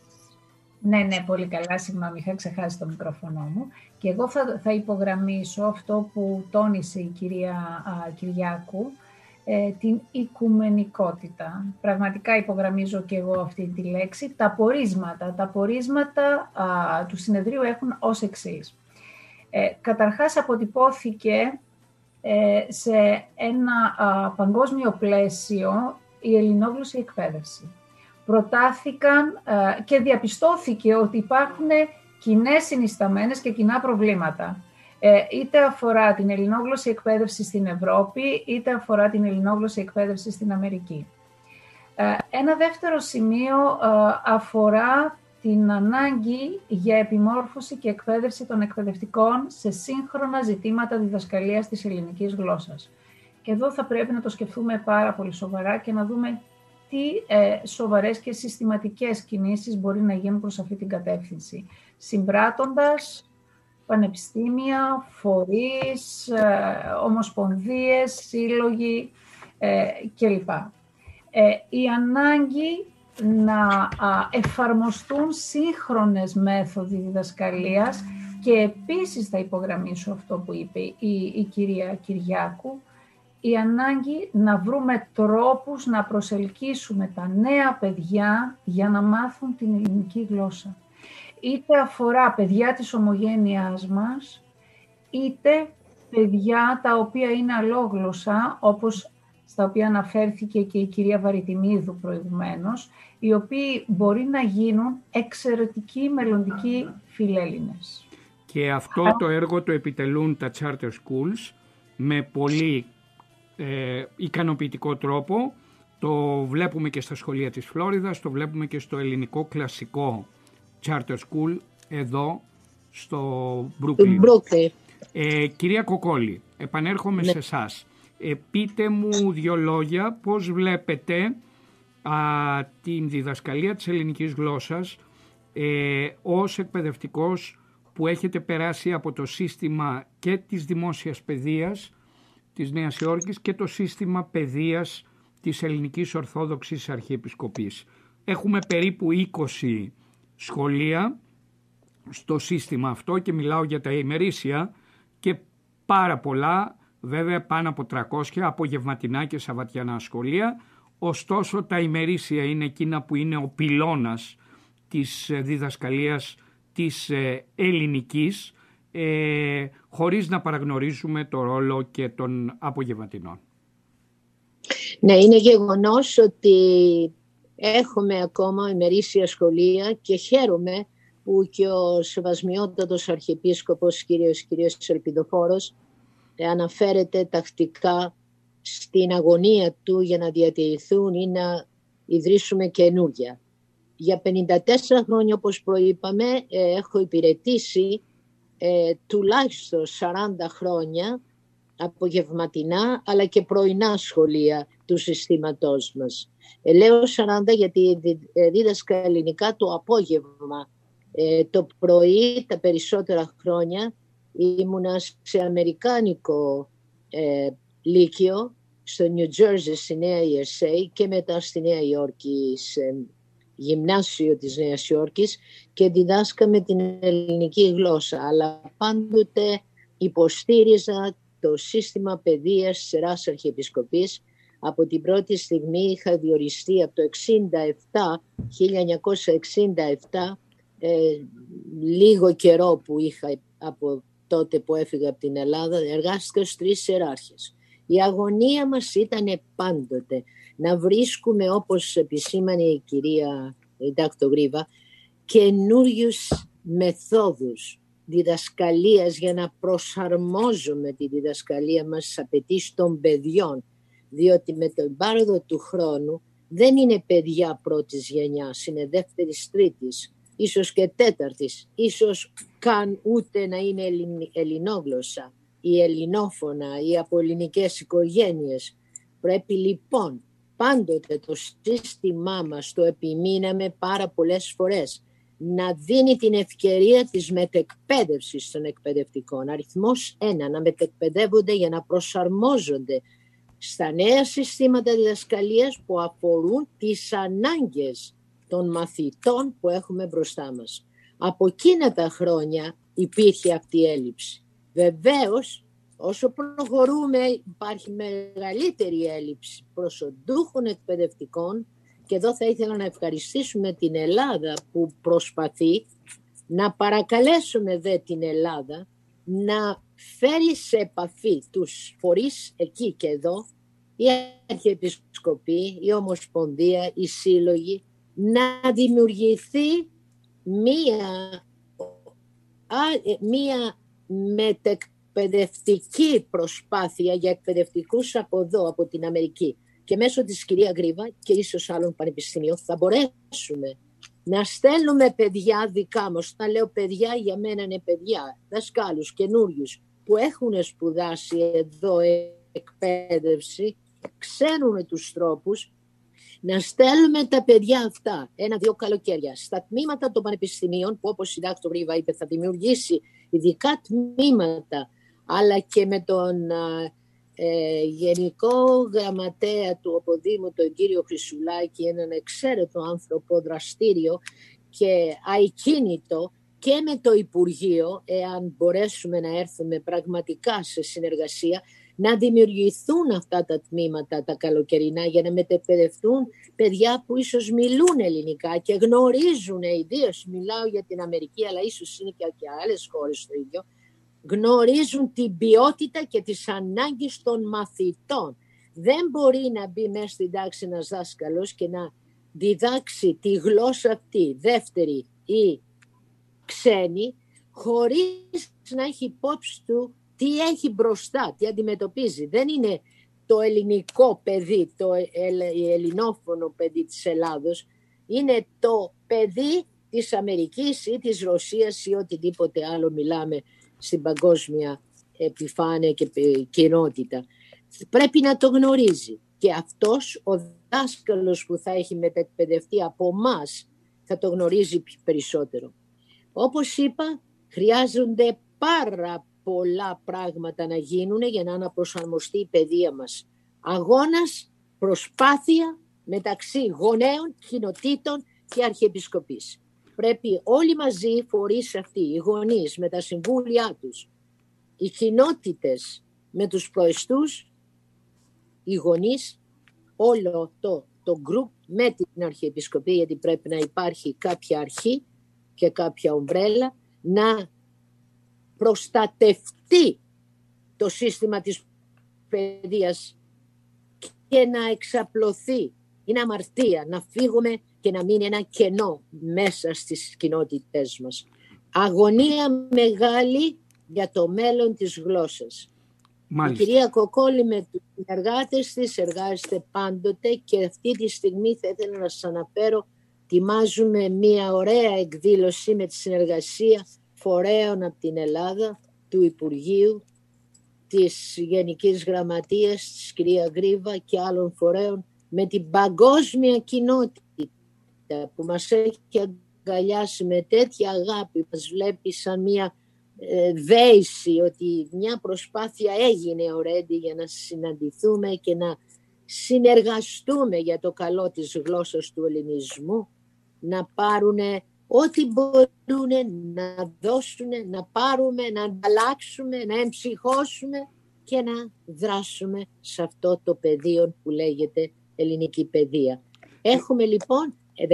Speaker 6: Ναι, ναι, πολύ καλά. Συγγνώμη, είχα ξεχάσει το μικρόφωνο μου. Και εγώ θα, θα υπογραμμίσω αυτό που τόνισε η κυρία α, Κυριάκου, ε, την οικουμενικότητα. Πραγματικά υπογραμμίζω και εγώ αυτή τη λέξη. Τα πορίσματα, τα πορίσματα α, του συνεδρίου έχουν ως εξής. Ε, καταρχάς αποτυπώθηκε ε, σε ένα α, παγκόσμιο πλαίσιο η ελληνόγλωσση εκπαίδευση. Προτάθηκαν ε, και διαπιστώθηκε ότι υπάρχουν κοινές συνισταμένες και κοινά προβλήματα. Ε, είτε αφορά την ελληνόγλωσση εκπαίδευση στην Ευρώπη, είτε αφορά την ελληνόγλωσση εκπαίδευση στην Αμερική. Ε, ένα δεύτερο σημείο ε, αφορά την ανάγκη για επιμόρφωση και εκπαίδευση των εκπαιδευτικών σε σύγχρονα ζητήματα διδασκαλίας της ελληνικής γλώσσας. Και εδώ θα πρέπει να το σκεφτούμε πάρα πολύ σοβαρά και να δούμε τι ε, σοβαρές και συστηματικές κινήσεις μπορεί να γίνουν προς αυτή την κατεύθυνση. Συμπράττοντας πανεπιστήμια, φορείς, ε, ομοσπονδίες, σύλλογοι ε, κλπ. Ε, η ανάγκη να α, εφαρμοστούν σύγχρονες μέθοδοι διδασκαλίας και επίσης θα υπογραμμίσω αυτό που είπε η, η κυρία Κυριάκου, η ανάγκη να βρούμε τρόπους να προσελκύσουμε τα νέα παιδιά για να μάθουν την ελληνική γλώσσα. Είτε αφορά παιδιά της ομογένειάς μας, είτε παιδιά τα οποία είναι αλόγλωσσα, όπως στα οποία αναφέρθηκε και η κυρία Βαριτιμίδου προηγουμένως, οι οποίοι μπορεί να γίνουν εξαιρετικοί μελλοντικοί φιλέλληνες.
Speaker 5: Και αυτό το έργο το επιτελούν τα charter schools με πολύ ε, ικανοποιητικό τρόπο Το βλέπουμε και στα σχολεία της Φλόριδας, το βλέπουμε και στο ελληνικό κλασικό charter school εδώ στο Brooklyn.
Speaker 7: Brooklyn.
Speaker 5: Ε, κυρία Κοκόλη, επανέρχομαι ναι. σε εσάς. Ε, πείτε μου δύο λόγια πώς βλέπετε α, την διδασκαλία της ελληνικής γλώσσας ε, ως εκπαιδευτικός που έχετε περάσει από το σύστημα και της δημόσιας παιδείας της Νέας Υόρκης και το σύστημα παιδείας της Ελληνικής Ορθόδοξης Αρχιεπισκοπής. Έχουμε περίπου είκοσι σχολεία στο σύστημα αυτό και μιλάω για τα ημερήσια και πάρα πολλά, βέβαια πάνω από τριακόσια απογευματινά και σαββατιανά σχολεία. Ωστόσο τα ημερήσια είναι εκείνα που είναι ο πυλώνας της διδασκαλίας της ελληνικής, ε, χωρίς να παραγνωρίζουμε το ρόλο και των απογευματινών.
Speaker 7: Ναι, είναι γεγονός ότι έχουμε ακόμα ημερήσια σχολεία και χαίρομαι που και ο Σεβασμιότατος Αρχιεπίσκοπος κύριος, κύριος Ελπιδοφόρος αναφέρεται τακτικά στην αγωνία του για να διατηρηθούν ή να ιδρύσουμε καινούργια. Για πενήντα τέσσερα χρόνια, όπως προείπαμε, έχω υπηρετήσει ε, τουλάχιστον σαράντα χρόνια απογευματινά αλλά και πρωινά σχολεία του συστήματός μας. Ε, λέω σαράντα γιατί δίδασκα ελληνικά το απόγευμα. Ε, το πρωί τα περισσότερα χρόνια ήμουνα σε αμερικάνικο ε, λύκειο στο New Jersey, στη Νέα Ιερσέη και μετά στη Νέα Υόρκη, σε γυμνάσιο της Νέας Υόρκης και διδάσκαμε την ελληνική γλώσσα. Αλλά πάντοτε υποστήριζα το σύστημα παιδείας της Ιεράς Αρχιεπισκοπής. Από την πρώτη στιγμή είχα διοριστεί από το χίλια εννιακόσια εξήντα επτά, ε, λίγο καιρό που είχα από τότε που έφυγα από την Ελλάδα, εργάστηκα στους τρεις ιεράρχες. Η αγωνία μας ήταν πάντοτε να βρίσκουμε, όπως επισήμανε η κυρία Δάκτο Γρίβα, καινούριους μεθόδους διδασκαλίας για να προσαρμόζουμε τη διδασκαλία μας στις απαιτήσεις των παιδιών, διότι με τον πάροδο του χρόνου δεν είναι παιδιά πρώτης γενιάς, είναι δεύτερης, τρίτης, ίσως και τέταρτης, ίσως καν ούτε να είναι ελληνόγλωσσα ή ελληνόφωνα ή από ελληνικές οικογένειες. Πρέπει λοιπόν πάντοτε το σύστημά μας, το επιμείναμε πάρα πολλές φορές, να δίνει την ευκαιρία της μετεκπαίδευσης των εκπαιδευτικών. Αριθμός ένα, να μετεκπαιδεύονται για να προσαρμόζονται στα νέα συστήματα διδασκαλίας που αφορούν τις ανάγκες των μαθητών που έχουμε μπροστά μας. Από εκείνα τα χρόνια υπήρχε αυτή η έλλειψη. Βεβαίως, όσο προχωρούμε υπάρχει μεγαλύτερη έλλειψη προσοντούχων εκπαιδευτικών και εδώ θα ήθελα να ευχαριστήσουμε την Ελλάδα που προσπαθεί, να παρακαλέσουμε δε την Ελλάδα να φέρει σε επαφή τους φορείς εκεί και εδώ, η Αρχιεπισκοπή, η Ομοσπονδία, οι σύλλογοι, να δημιουργηθεί μία, μία μετεκπαιδευτική προσπάθεια για εκπαιδευτικούς από εδώ, από την Αμερική. Και μέσω της κυρία Γρίβα και ίσως άλλων πανεπιστημίων θα μπορέσουμε να στέλνουμε παιδιά δικά μας. Να λέω παιδιά, για μένα είναι παιδιά, δασκάλους καινούριους που έχουν σπουδάσει εδώ εκπαίδευση, ξέρουν τους τρόπους, να στέλνουμε τα παιδιά αυτά ένα-δύο καλοκαίρια στα τμήματα των πανεπιστημίων που, όπως η Δάκτο Γρίβα είπε, θα δημιουργήσει ειδικά τμήματα, αλλά και με τον ε, Γενικό Γραμματέα του Οποδήμου, τον κύριο Χρυσουλάκη, έναν εξαίρετο άνθρωπο δραστήριο και αικίνητο, και με το Υπουργείο, εάν μπορέσουμε να έρθουμε πραγματικά σε συνεργασία, να δημιουργηθούν αυτά τα τμήματα τα καλοκαιρινά για να μετεκπαιδευτούν παιδιά που ίσως μιλούν ελληνικά και γνωρίζουν, ιδίως μιλάω για την Αμερική, αλλά ίσως είναι και για άλλες χώρες το ίδιο, γνωρίζουν την ποιότητα και τις ανάγκες των μαθητών. Δεν μπορεί να μπει μέσα στην τάξη ένας δάσκαλος και να διδάξει τη γλώσσα αυτή, δεύτερη ή ξένη, χωρίς να έχει υπόψη του τι έχει μπροστά, τι αντιμετωπίζει. Δεν είναι το ελληνικό παιδί, το ελληνόφωνο παιδί της Ελλάδος, είναι το παιδί της Αμερικής ή της Ρωσίας ή οτιδήποτε άλλο μιλάμε στην παγκόσμια επιφάνεια και κοινότητα. Πρέπει να το γνωρίζει. Και αυτός ο δάσκαλος που θα έχει μεταεκπαιδευτεί από εμάς θα το γνωρίζει περισσότερο. Όπως είπα, χρειάζονται πάρα πολλά πράγματα να γίνουν για να αναπροσαρμοστεί η παιδεία μας. Αγώνας, προσπάθεια μεταξύ γονέων, κοινοτήτων και αρχιεπισκοπής. Πρέπει όλοι μαζί οι φορείς αυτοί, οι γονείς με τα συμβούλια τους, οι κοινότητες με τους προεστούς, οι γονείς, όλο αυτό το γκρουπ με την Αρχιεπισκοπή, γιατί πρέπει να υπάρχει κάποια αρχή και κάποια ομπρέλα, να προστατευτεί το σύστημα της παιδείας και να εξαπλωθεί. Είναι αμαρτία να φύγουμε και να μείνει ένα κενό μέσα στις κοινότητές μας. Αγωνία μεγάλη για το μέλλον της γλώσσας. Μάλιστα. Η κυρία Κοκόλη με τους συνεργάτες της εργάζεται πάντοτε και αυτή τη στιγμή θα ήθελα να σας αναφέρω, ετοιμάζουμε μια ωραία εκδήλωση με τη συνεργασία φορέων από την Ελλάδα, του Υπουργείου, της Γενικής Γραμματείας, της κυρία Γρίβα και άλλων φορέων, με την παγκόσμια κοινότητα που μας έχει αγκαλιάσει με τέτοια αγάπη, μας βλέπει σαν μια ε, δέηση, ότι μια προσπάθεια έγινε already για να συναντηθούμε και να συνεργαστούμε για το καλό της γλώσσας του ελληνισμού, να πάρουν ό,τι μπορούν να δώσουν, να πάρουμε, να ανταλλάξουμε, να εμψυχώσουμε και να δράσουμε σε αυτό το πεδίο που λέγεται ελληνική παιδεία. Έχουμε λοιπόν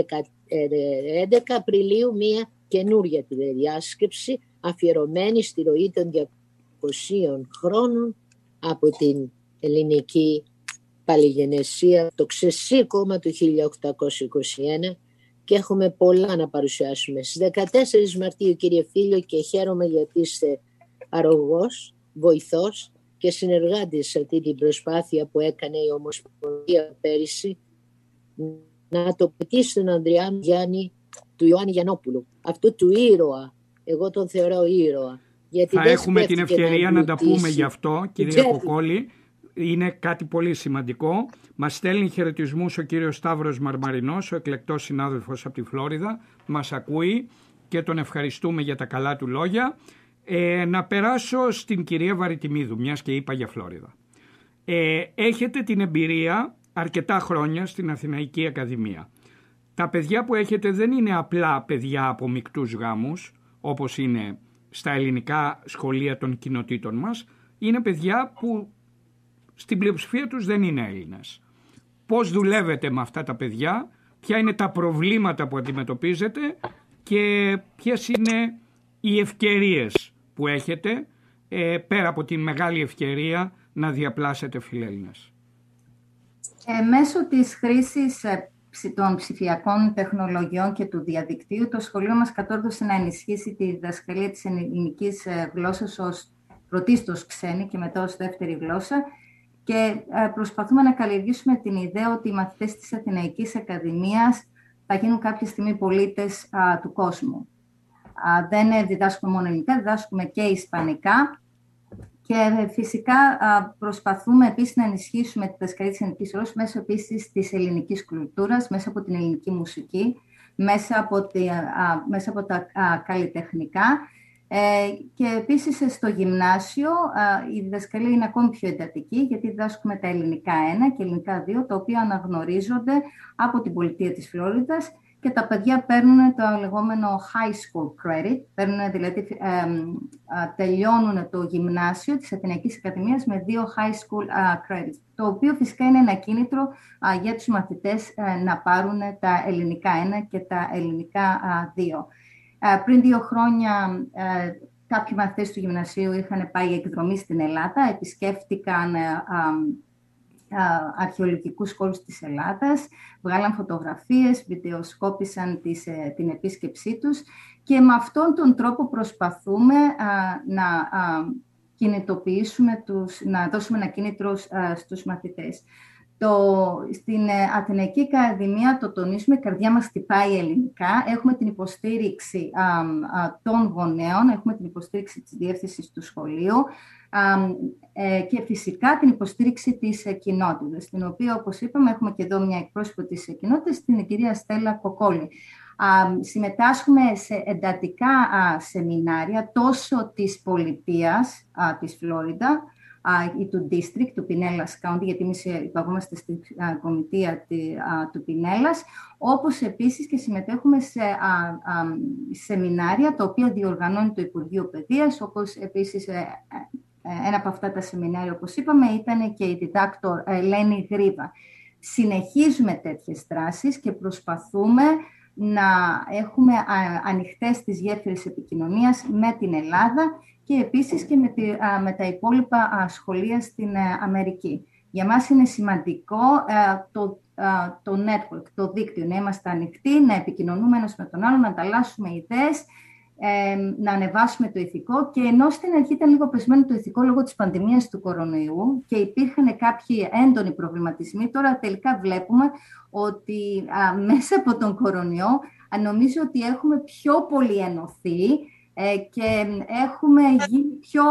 Speaker 7: έντεκα Απριλίου μία καινούρια τηλεδιάσκεψη αφιερωμένη στη ροή των διακοσίων χρόνων από την ελληνική παλιγενεσία, το ξεσήκωμα του χίλια οκτακόσια είκοσι ένα, και έχουμε πολλά να παρουσιάσουμε. Στις δεκατέσσερις Μαρτίου, κύριε Φίλιο, και χαίρομαι γιατί είστε αρρωγός, βοηθός και συνεργάτης σε αυτή την προσπάθεια που έκανε η Ομοσπονδία πέρυσι, να το πετύχει στον Ανδριάν Γιάννη, του Ιωάννη Γιαννόπουλου, αυτού του ήρωα. Εγώ τον θεωρώ ήρωα. Γιατί
Speaker 5: θα έχουμε την ευκαιρία να, να τα πούμε γι' αυτό, κυρία Κοκόλη. Είναι κάτι πολύ σημαντικό. Μας στέλνει χαιρετισμούς ο κύριος Σταύρος Μαρμαρινός, ο εκλεκτός συνάδελφος από τη Φλόριδα. Μας ακούει και τον ευχαριστούμε για τα καλά του λόγια. Ε, να περάσω στην κυρία Βαριτιμίδου, μιας και είπα για Φλόριδα. Ε, έχετε την εμπειρία αρκετά χρόνια στην Αθηναϊκή Ακαδημία. Τα παιδιά που έχετε δεν είναι απλά παιδιά από μικτούς γάμους, όπως είναι στα ελληνικά σχολεία των κοινοτήτων μας. Είναι παιδιά που στην πλειοψηφία τους δεν είναι Έλληνες. Πώς δουλεύετε με αυτά τα παιδιά, ποια είναι τα προβλήματα που αντιμετωπίζετε και ποιες είναι οι ευκαιρίες που έχετε ε, πέρα από τη μεγάλη ευκαιρία να διαπλάσετε φιλέλληνες.
Speaker 9: Ε, μέσω της χρήσης ε, των ψηφιακών τεχνολογιών και του διαδικτύου, το σχολείο μας κατόρθωσε να ενισχύσει τη διδασκαλία της ελληνικής ε, γλώσσας ως πρωτίστως ξένη και μετά ως δεύτερη γλώσσα, και προσπαθούμε να καλλιεργήσουμε την ιδέα ότι οι μαθητές της Αθηναϊκής Ακαδημίας θα γίνουν κάποια στιγμή πολίτες α, του κόσμου. Α, δεν διδάσκουμε μόνο ελληνικά, διδάσκουμε και ισπανικά και φυσικά α, προσπαθούμε επίσης να ενισχύσουμε τη διδασκαλία της ελληνικής γλώσσας μέσω επίσης της ελληνικής κουλτούρας, μέσα από την ελληνική μουσική, μέσα από, τη, α, μέσα από τα α, καλλιτεχνικά. Ε, και επίσης στο γυμνάσιο α, η διδασκαλία είναι ακόμη πιο εντατική, γιατί διδάσκουμε τα ελληνικά ένα και ελληνικά δύο, τα οποία αναγνωρίζονται από την πολιτεία της Φλόριδας και τα παιδιά παίρνουν το λεγόμενο high school credit, παίρνουν, δηλαδή ε, ε, τελειώνουν το γυμνάσιο της Αθηναϊκής Ακαδημίας με δύο high school uh, credits, το οποίο φυσικά είναι ένα κίνητρο uh, για τους μαθητές uh, να πάρουν τα ελληνικά ένα και τα ελληνικά δύο. Uh, πριν δύο χρόνια uh, κάποιοι μαθητές του γυμνασίου είχαν πάει εκδρομή στην Ελλάδα, επισκέφτηκαν uh, αρχαιολογικούς χώρους της Ελλάδας, βγάλαν φωτογραφίες, βιντεοσκόπησαν τις, την επίσκεψή τους και με αυτόν τον τρόπο προσπαθούμε α, να α, κινητοποιήσουμε τους, να δώσουμε ένα κίνητρο στους μαθητές. Το, στην Αθηναϊκή Ακαδημία το τονίζουμε, η καρδιά μας χτυπάει ελληνικά. Έχουμε την υποστήριξη α, α, των γονέων, έχουμε την υποστήριξη της διεύθυνσης του σχολείου α, ε, και φυσικά την υποστήριξη της κοινότητας, στην οποία, όπως είπαμε, έχουμε και εδώ μια εκπρόσωπο της κοινότητας, την κυρία Στέλλα Κοκόλη. Α, συμμετάσχουμε σε εντατικά α, σεμινάρια τόσο της πολιτείας α, της Φλόριντα, ή του district, του Pinellas County, γιατί εμείς υπαγόμαστε στην κομιτεία του Pinellas, όπως επίσης και συμμετέχουμε σε α, α, σεμινάρια, τα οποία διοργανώνει το Υπουργείο Παιδείας, όπως επίσης ε, ε, ένα από αυτά τα σεμινάρια, όπως είπαμε, ήταν και η διδάκτορ Ελένη Γρίβα. Συνεχίζουμε τέτοιες δράσεις και προσπαθούμε να έχουμε α, ανοιχτές τις γέφυρες επικοινωνίας με την Ελλάδα και επίσης και με, τη, α, με τα υπόλοιπα α, σχολεία στην α, Αμερική. Για μας είναι σημαντικό α, το, α, το network, το δίκτυο, να είμαστε ανοιχτοί, να επικοινωνούμε ένας με τον άλλον, να ανταλλάσσουμε ιδέες, ε, να ανεβάσουμε το ηθικό. Και ενώ στην αρχή ήταν λίγο πεσμένο το ηθικό λόγω της πανδημίας του κορονοϊού και υπήρχαν κάποιοι έντονοι προβληματισμοί, τώρα τελικά βλέπουμε ότι α, μέσα από τον κορονοϊό α, νομίζω ότι έχουμε πιο πολύ ενωθεί και έχουμε γίνει πιο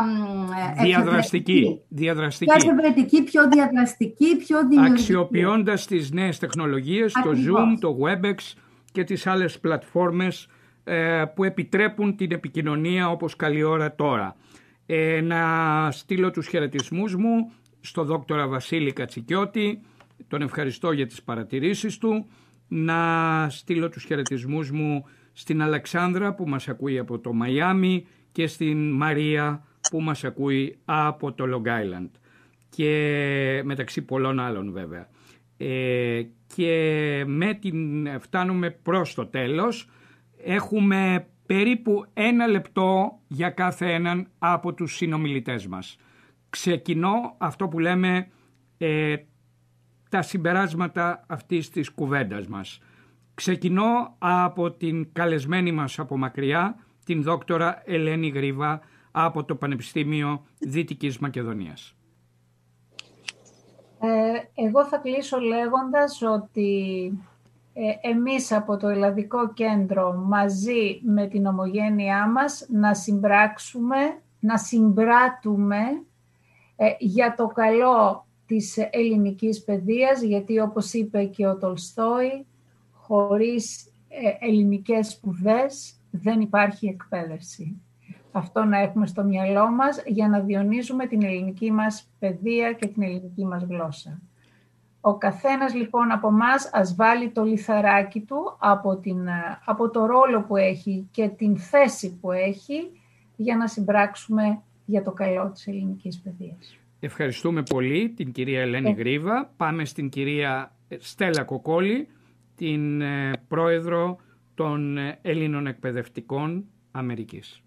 Speaker 5: διαδραστική, διαδραστική.
Speaker 9: Πιο ευρετική, πιο διαδραστική, πιο δημιουργική.
Speaker 5: Αξιοποιώντας τις νέες τεχνολογίες, ακριβώς, το Zoom, το Webex και τις άλλες πλατφόρμες ε, που επιτρέπουν την επικοινωνία όπως καλή ώρα τώρα. Ε, να στείλω τους χαιρετισμούς μου στο δόκτορα Βασίλη Κατσικιώτη, τον ευχαριστώ για τις παρατηρήσεις του. Να στείλω τους χαιρετισμούς μου στην Αλεξάνδρα που μας ακούει από το Μαϊάμι και στην Μαρία που μας ακούει από το Long Island και μεταξύ πολλών άλλων βέβαια. Ε, και με την, φτάνουμε προς το τέλος. Έχουμε περίπου ένα λεπτό για κάθε έναν από τους συνομιλητές μας. Ξεκινώ αυτό που λέμε ε, τα συμπεράσματα αυτής της κουβέντας μας. Ξεκινώ από την καλεσμένη μας από μακριά, την δόκτορα Ελένη Γρίβα από το Πανεπιστήμιο Δυτικής Μακεδονίας.
Speaker 6: Ε, εγώ θα κλείσω λέγοντας ότι ε, εμείς από το Ελλαδικό Κέντρο μαζί με την ομογένειά μας να συμπράξουμε, να συμπράττουμε ε, για το καλό της ελληνικής παιδείας, γιατί όπως είπε και ο Τολστόι, χωρίς ε, ελληνικές σπουδές δεν υπάρχει εκπαίδευση. Αυτό να έχουμε στο μυαλό μας για να διονύζουμε την ελληνική μας παιδεία και την ελληνική μας γλώσσα. Ο καθένας λοιπόν από εμάς ας βάλει το λιθαράκι του από, την, από το ρόλο που έχει και την θέση που έχει για να συμπράξουμε για το καλό της ελληνικής παιδείας.
Speaker 5: Ευχαριστούμε πολύ την κυρία Ελένη Γρίβα. Πάμε στην κυρία Στέλλα Κοκόλη, την ε, πρόεδρο των Ελλήνων Εκπαιδευτικών Αμερικής.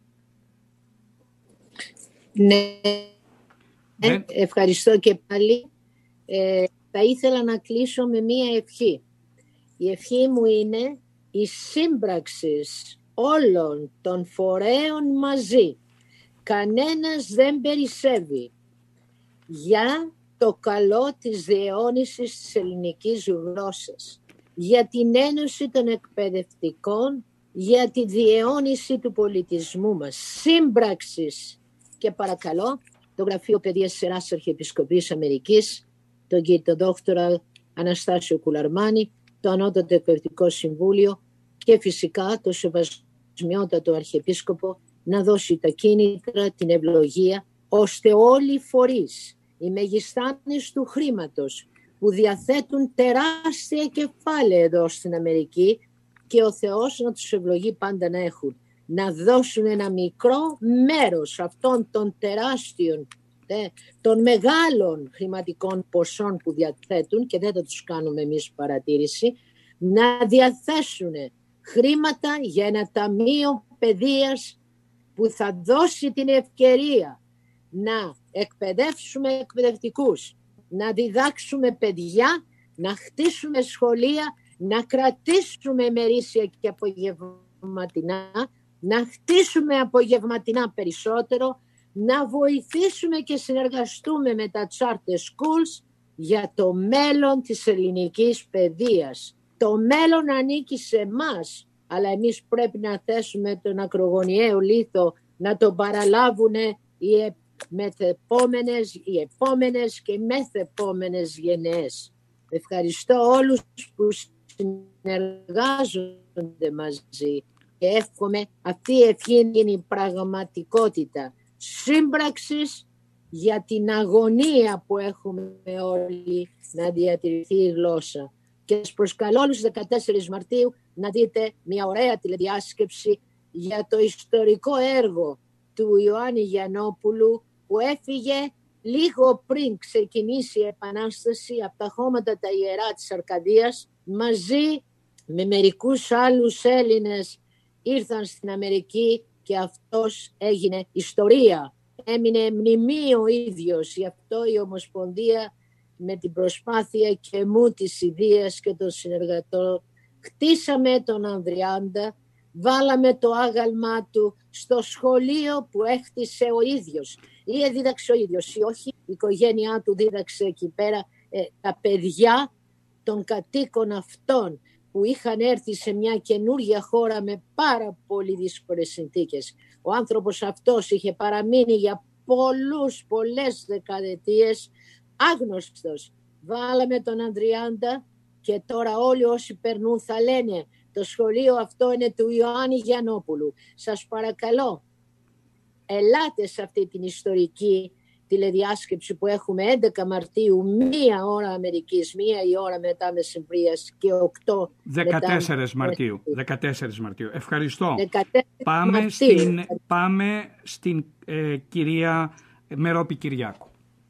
Speaker 7: Ναι, ναι. Ευχαριστώ και πάλι. Ε, θα ήθελα να κλείσω με μία ευχή. Η ευχή μου είναι η σύμπραξη όλων των φορέων μαζί. Κανένας δεν περισσεύει για το καλό της διαιώνισης της ελληνικής γλώσσας, για την ένωση των εκπαιδευτικών, για τη διαιώνιση του πολιτισμού μας. Σύμπραξης. Και παρακαλώ το Γραφείο Παιδείας της Ιεράς Αρχιεπισκοπής Αμερικής, τον κύριο δόκτορα Αναστάσιο Κουλαρμάνη, το Ανώτατο Εκπαιδευτικό Συμβούλιο και φυσικά το Σεβασμιότατο Αρχιεπίσκοπο να δώσει τα κίνητρα, την ευλογία, ώστε όλοι οι φορείς, οι μεγιστάνες του χρήματος που διαθέτουν τεράστια κεφάλαια εδώ στην Αμερική και ο Θεός να τους ευλογεί πάντα να έχουν, να δώσουν ένα μικρό μέρος αυτών των τεράστιων, των μεγάλων χρηματικών ποσών που διαθέτουν, και δεν θα τους κάνουμε εμείς παρατήρηση, να διαθέσουν χρήματα για ένα ταμείο παιδείας που θα δώσει την ευκαιρία να εκπαιδεύσουμε εκπαιδευτικούς, να διδάξουμε παιδιά, να χτίσουμε σχολεία, να κρατήσουμε ημερήσια και απογευματινά, να χτίσουμε απογευματινά περισσότερο, να βοηθήσουμε και συνεργαστούμε με τα charter schools για το μέλλον της ελληνικής παιδείας. Το μέλλον ανήκει σε εμάς, αλλά εμείς πρέπει να θέσουμε τον ακρογωνιαίο λίθο να τον παραλάβουν οι μεθεπόμενες, οι επόμενες και μεθεπόμενες γενναίες. Ευχαριστώ όλους που συνεργάζονται μαζί και εύχομαι αυτή η ευχή να γίνει πραγματικότητα σύμπραξης για την αγωνία που έχουμε όλοι να διατηρηθεί η γλώσσα. Και σας προσκαλώ όλους δεκατέσσερις Μαρτίου να δείτε μια ωραία τηλεδιάσκεψη για το ιστορικό έργο του Ιωάννη Γιαννόπουλου, που έφυγε λίγο πριν ξεκινήσει η Επανάσταση από τα χώματα τα ιερά της Αρκαδίας, μαζί με μερικούς άλλους Έλληνες ήρθαν στην Αμερική και αυτός έγινε ιστορία. Έμεινε μνημείο ο ίδιος, γι' αυτό η Ομοσπονδία με την προσπάθεια και μου της ιδείας και των συνεργατών χτίσαμε τον Ανδριάντα, βάλαμε το άγαλμά του στο σχολείο που έχτισε ο ίδιος ή δίδαξε ο ίδιος ή όχι, η οικογένειά του δίδαξε εκεί πέρα ε, τα παιδιά των κατοίκων αυτών που είχαν έρθει σε μια καινούργια χώρα με πάρα πολύ δύσκολες συνθήκες. Ο άνθρωπος αυτός είχε παραμείνει για πολλούς, πολλές δεκαετίες άγνωστος. Βάλαμε τον Ανδριάντα και τώρα όλοι όσοι περνούν θα λένε το σχολείο αυτό είναι του Ιωάννη Γιαννόπουλου. Σας παρακαλώ, ελάτε σε αυτή την ιστορική τηλεδιάσκεψη που έχουμε έντεκα Μαρτίου, μία ώρα Αμερικής, μία η ώρα μετά μεσημβρίας και οκτώ
Speaker 5: δεκατέσσερις Μαρτίου. δεκατέσσερις Μαρτίου. Ευχαριστώ.
Speaker 7: δεκατέσσερις
Speaker 5: πάμε,
Speaker 7: Μαρτίου.
Speaker 5: Στην, πάμε στην ε, κυρία Μερόπη Κυριάκου.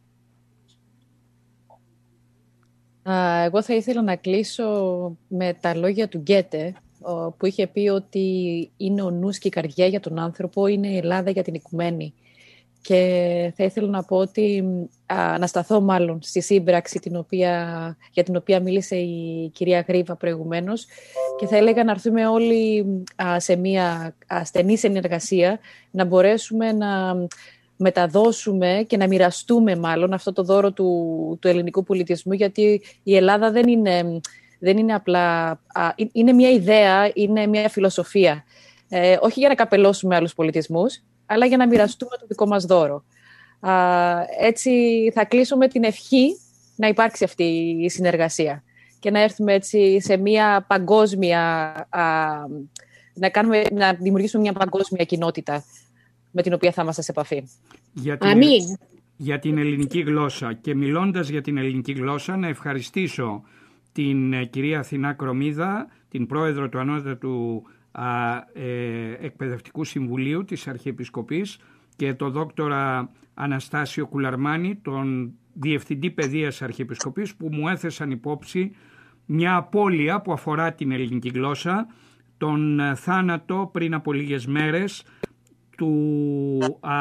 Speaker 8: Εγώ θα ήθελα να κλείσω με τα λόγια του Γκέτε, που είχε πει ότι είναι ο νους και η καρδιά για τον άνθρωπο, είναι η Ελλάδα για την οικουμένη. Και θα ήθελα να πω ότι, α, να σταθώ μάλλον στη σύμπραξη την οποία, για την οποία μίλησε η κυρία Γρίβα προηγουμένως, και θα έλεγα να έρθουμε όλοι α, σε μια α, στενή συνεργασία, να μπορέσουμε να μεταδώσουμε και να μοιραστούμε μάλλον αυτό το δώρο του, του ελληνικού πολιτισμού, γιατί η Ελλάδα δεν είναι, δεν είναι απλά, α, είναι μια ιδέα, είναι μια φιλοσοφία. Ε, όχι για να καπελώσουμε άλλους πολιτισμούς, αλλά για να μοιραστούμε το δικό μας δώρο. Α, έτσι θα κλείσω με την ευχή να υπάρξει αυτή η συνεργασία και να έρθουμε έτσι σε μια παγκόσμια, α, να, κάνουμε, να δημιουργήσουμε μια παγκόσμια κοινότητα με την οποία θα είμαστε σε επαφή.
Speaker 5: Για την,
Speaker 7: Αμήν.
Speaker 5: για την ελληνική γλώσσα. Και μιλώντας για την ελληνική γλώσσα, να ευχαριστήσω την κυρία Αθηνά Κρομίδα, την πρόεδρο του Ανώτατου α, ε, Εκπαιδευτικού Συμβουλίου της Αρχιεπισκοπής, και τον δόκτορα Αναστάσιο Κουλαρμάνη, τον Διευθυντή Παιδείας Αρχιεπισκοπής, που μου έθεσαν υπόψη μια απώλεια που αφορά την ελληνική γλώσσα, τον θάνατο πριν από λίγες μέρες του α,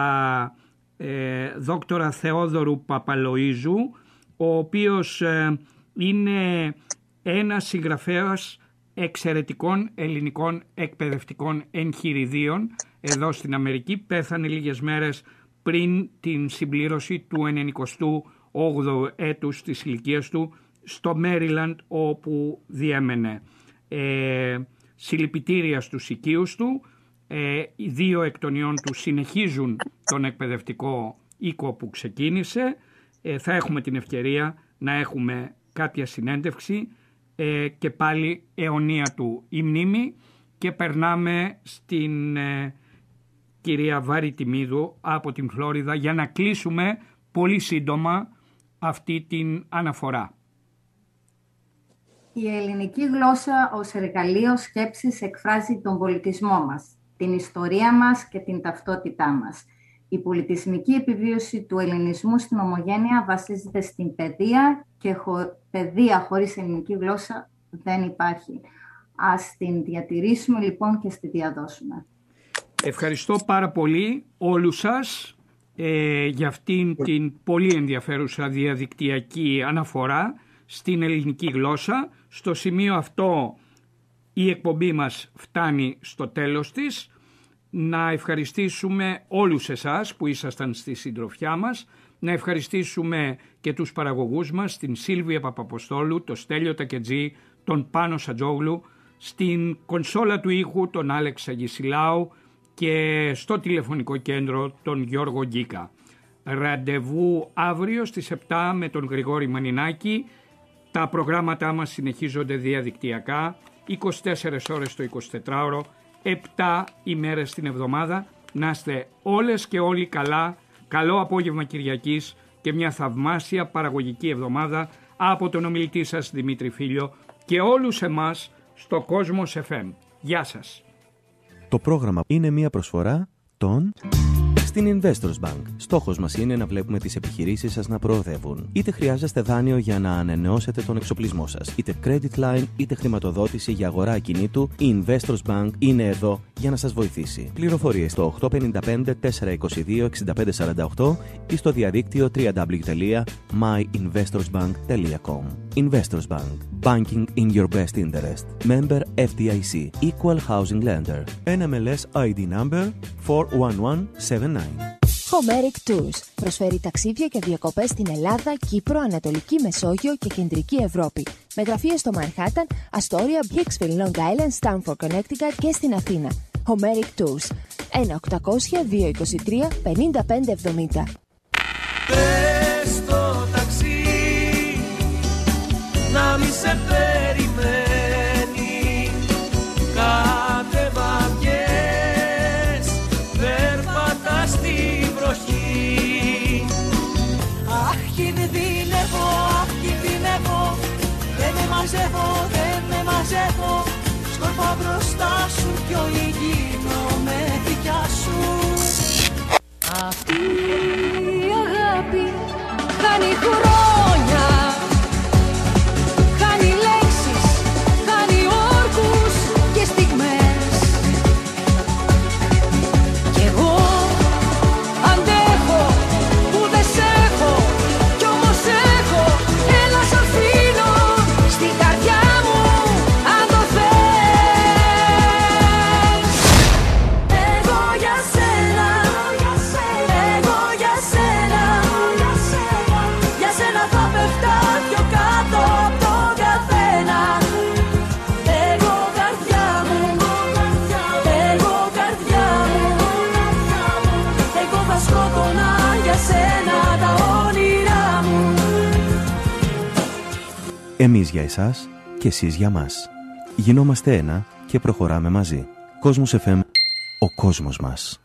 Speaker 5: ε, δόκτορα Θεόδωρου Παπαλοΐζου, ο οποίος ε, είναι ένας συγγραφέας εξαιρετικών ελληνικών εκπαιδευτικών εγχειριδίων εδώ στην Αμερική. Πέθανε λίγες μέρες πριν την συμπλήρωση του ενενηκοστού όγδοου έτους της ηλικίας του στο Μέριλαντ, όπου διέμενε. Ε, συλληπιτήρια στους οικείους του. Ε, οι δύο εκ των ιών του συνεχίζουν τον εκπαιδευτικό οίκο που ξεκίνησε. Ε, θα έχουμε την ευκαιρία να έχουμε κάποια συνέντευξη ε, και πάλι αιωνία του η μνήμη. Και περνάμε στην ε, κυρία Βάρη Τιμίδου από την Φλόριδα για να κλείσουμε πολύ σύντομα αυτή την αναφορά.
Speaker 9: Η ελληνική γλώσσα ως εργαλείο σκέψης εκφράζει τον πολιτισμό μας, την ιστορία μας και την ταυτότητά μας. Η πολιτισμική επιβίωση του ελληνισμού στην ομογένεια βασίζεται στην παιδεία και χω... παιδεία χωρίς ελληνική γλώσσα δεν υπάρχει. Ας την διατηρήσουμε λοιπόν και στη διαδώσουμε.
Speaker 5: Ευχαριστώ πάρα πολύ όλους σας ε, για αυτήν την πολύ ενδιαφέρουσα διαδικτυακή αναφορά στην ελληνική γλώσσα. Στο σημείο αυτό η εκπομπή μας φτάνει στο τέλος της. να ευχαριστήσουμε όλους εσάς που ήσασταν στη συντροφιά μας, να ευχαριστήσουμε και τους παραγωγούς μας, την Σίλβια Παπαποστόλου, τον Στέλιο Τακετζή, τον Πάνο Σατζόγλου, στην κονσόλα του ήχου τον Άλεξ Αγισιλάου και στο τηλεφωνικό κέντρο τον Γιώργο Γκίκα. Ραντεβού αύριο στις επτά με τον Γρηγόρη Μανινάκη. Τα προγράμματά μας συνεχίζονται διαδικτυακά, είκοσι τέσσερις ώρες το εικοσιτετράωρο, επτά ημέρες την εβδομάδα. Να είστε όλες και όλοι καλά. Καλό απόγευμα Κυριακής και μια θαυμάσια παραγωγική εβδομάδα από τον ομιλητή σας Δημήτρη Φίλιο και όλους εμάς στο Κόσμος εφ εμ. Γεια σας.
Speaker 1: Το πρόγραμμα είναι μια προσφορά των... Στην Investors Bank, στόχος μας είναι να βλέπουμε τις επιχειρήσεις σας να προοδεύουν. Είτε χρειάζεστε δάνειο για να ανανεώσετε τον εξοπλισμό σας, είτε credit line, είτε χρηματοδότηση για αγορά ακινήτου, η Investors Bank είναι εδώ για να σας βοηθήσει. Πληροφορίες στο οκτώ πέντε πέντε τέσσερα είκοσι δύο εξήντα πέντε σαράντα οκτώ ή στο διαδίκτυο double-u double-u double-u τελεία my investors bank τελεία com. Investors Bank. Banking in your best interest. Member εφ ντι άι σι. Equal Housing Lender. εν εμ ελ ες άι ντι number four one one seven nine.
Speaker 12: Homeric Tours προσφέρει ταξίδια και διακοπές στην Ελλάδα, Κύπρο, Ανατολική Μεσόγειο και Κεντρική Ευρώπη. Με γραφεία στο Μανχάταν, Αστόρια, Hicksville, Long Island, Stamford, Connecticut και στην Αθήνα. Homeric Tours ένα οκτακόσια δύο είκοσι τρία πενήντα πέντε εβδομήντα.
Speaker 13: Πες στο ταξί να μη σε περιμένει, κατέβα βγες, περπατά στη βροχή.
Speaker 14: Αχ, κινδυνεύω, αχ, κινδυνεύω, δεν με μαζεύω, δεν με μαζεύω, σκορπά μπροστά σου κι όλη γίνομαι δικιά σου. Αυτή η αγάπη χάνει χρόνια, χάνει λέξεις, χάνει όρκους και στιγμές. Κι εγώ αντέχω που δεν σ' έχω, κι όμως έχω, έλα σ' αφήνω στην καρδιά μου αν το θες. Εγώ για σένα, εγώ για σένα, για σένα θα πέφτα πιο κάτω απ' το καθένα. Εγώ καρδιά μου, εγώ καρδιά μου, εγώ θα σκότωνα για σένα τα όνειρά μου.
Speaker 1: Εμείς για εσάς και εσείς για μας. Γινόμαστε ένα και προχωράμε μαζί. Κόσμος εφ εμ, ο κόσμος μας.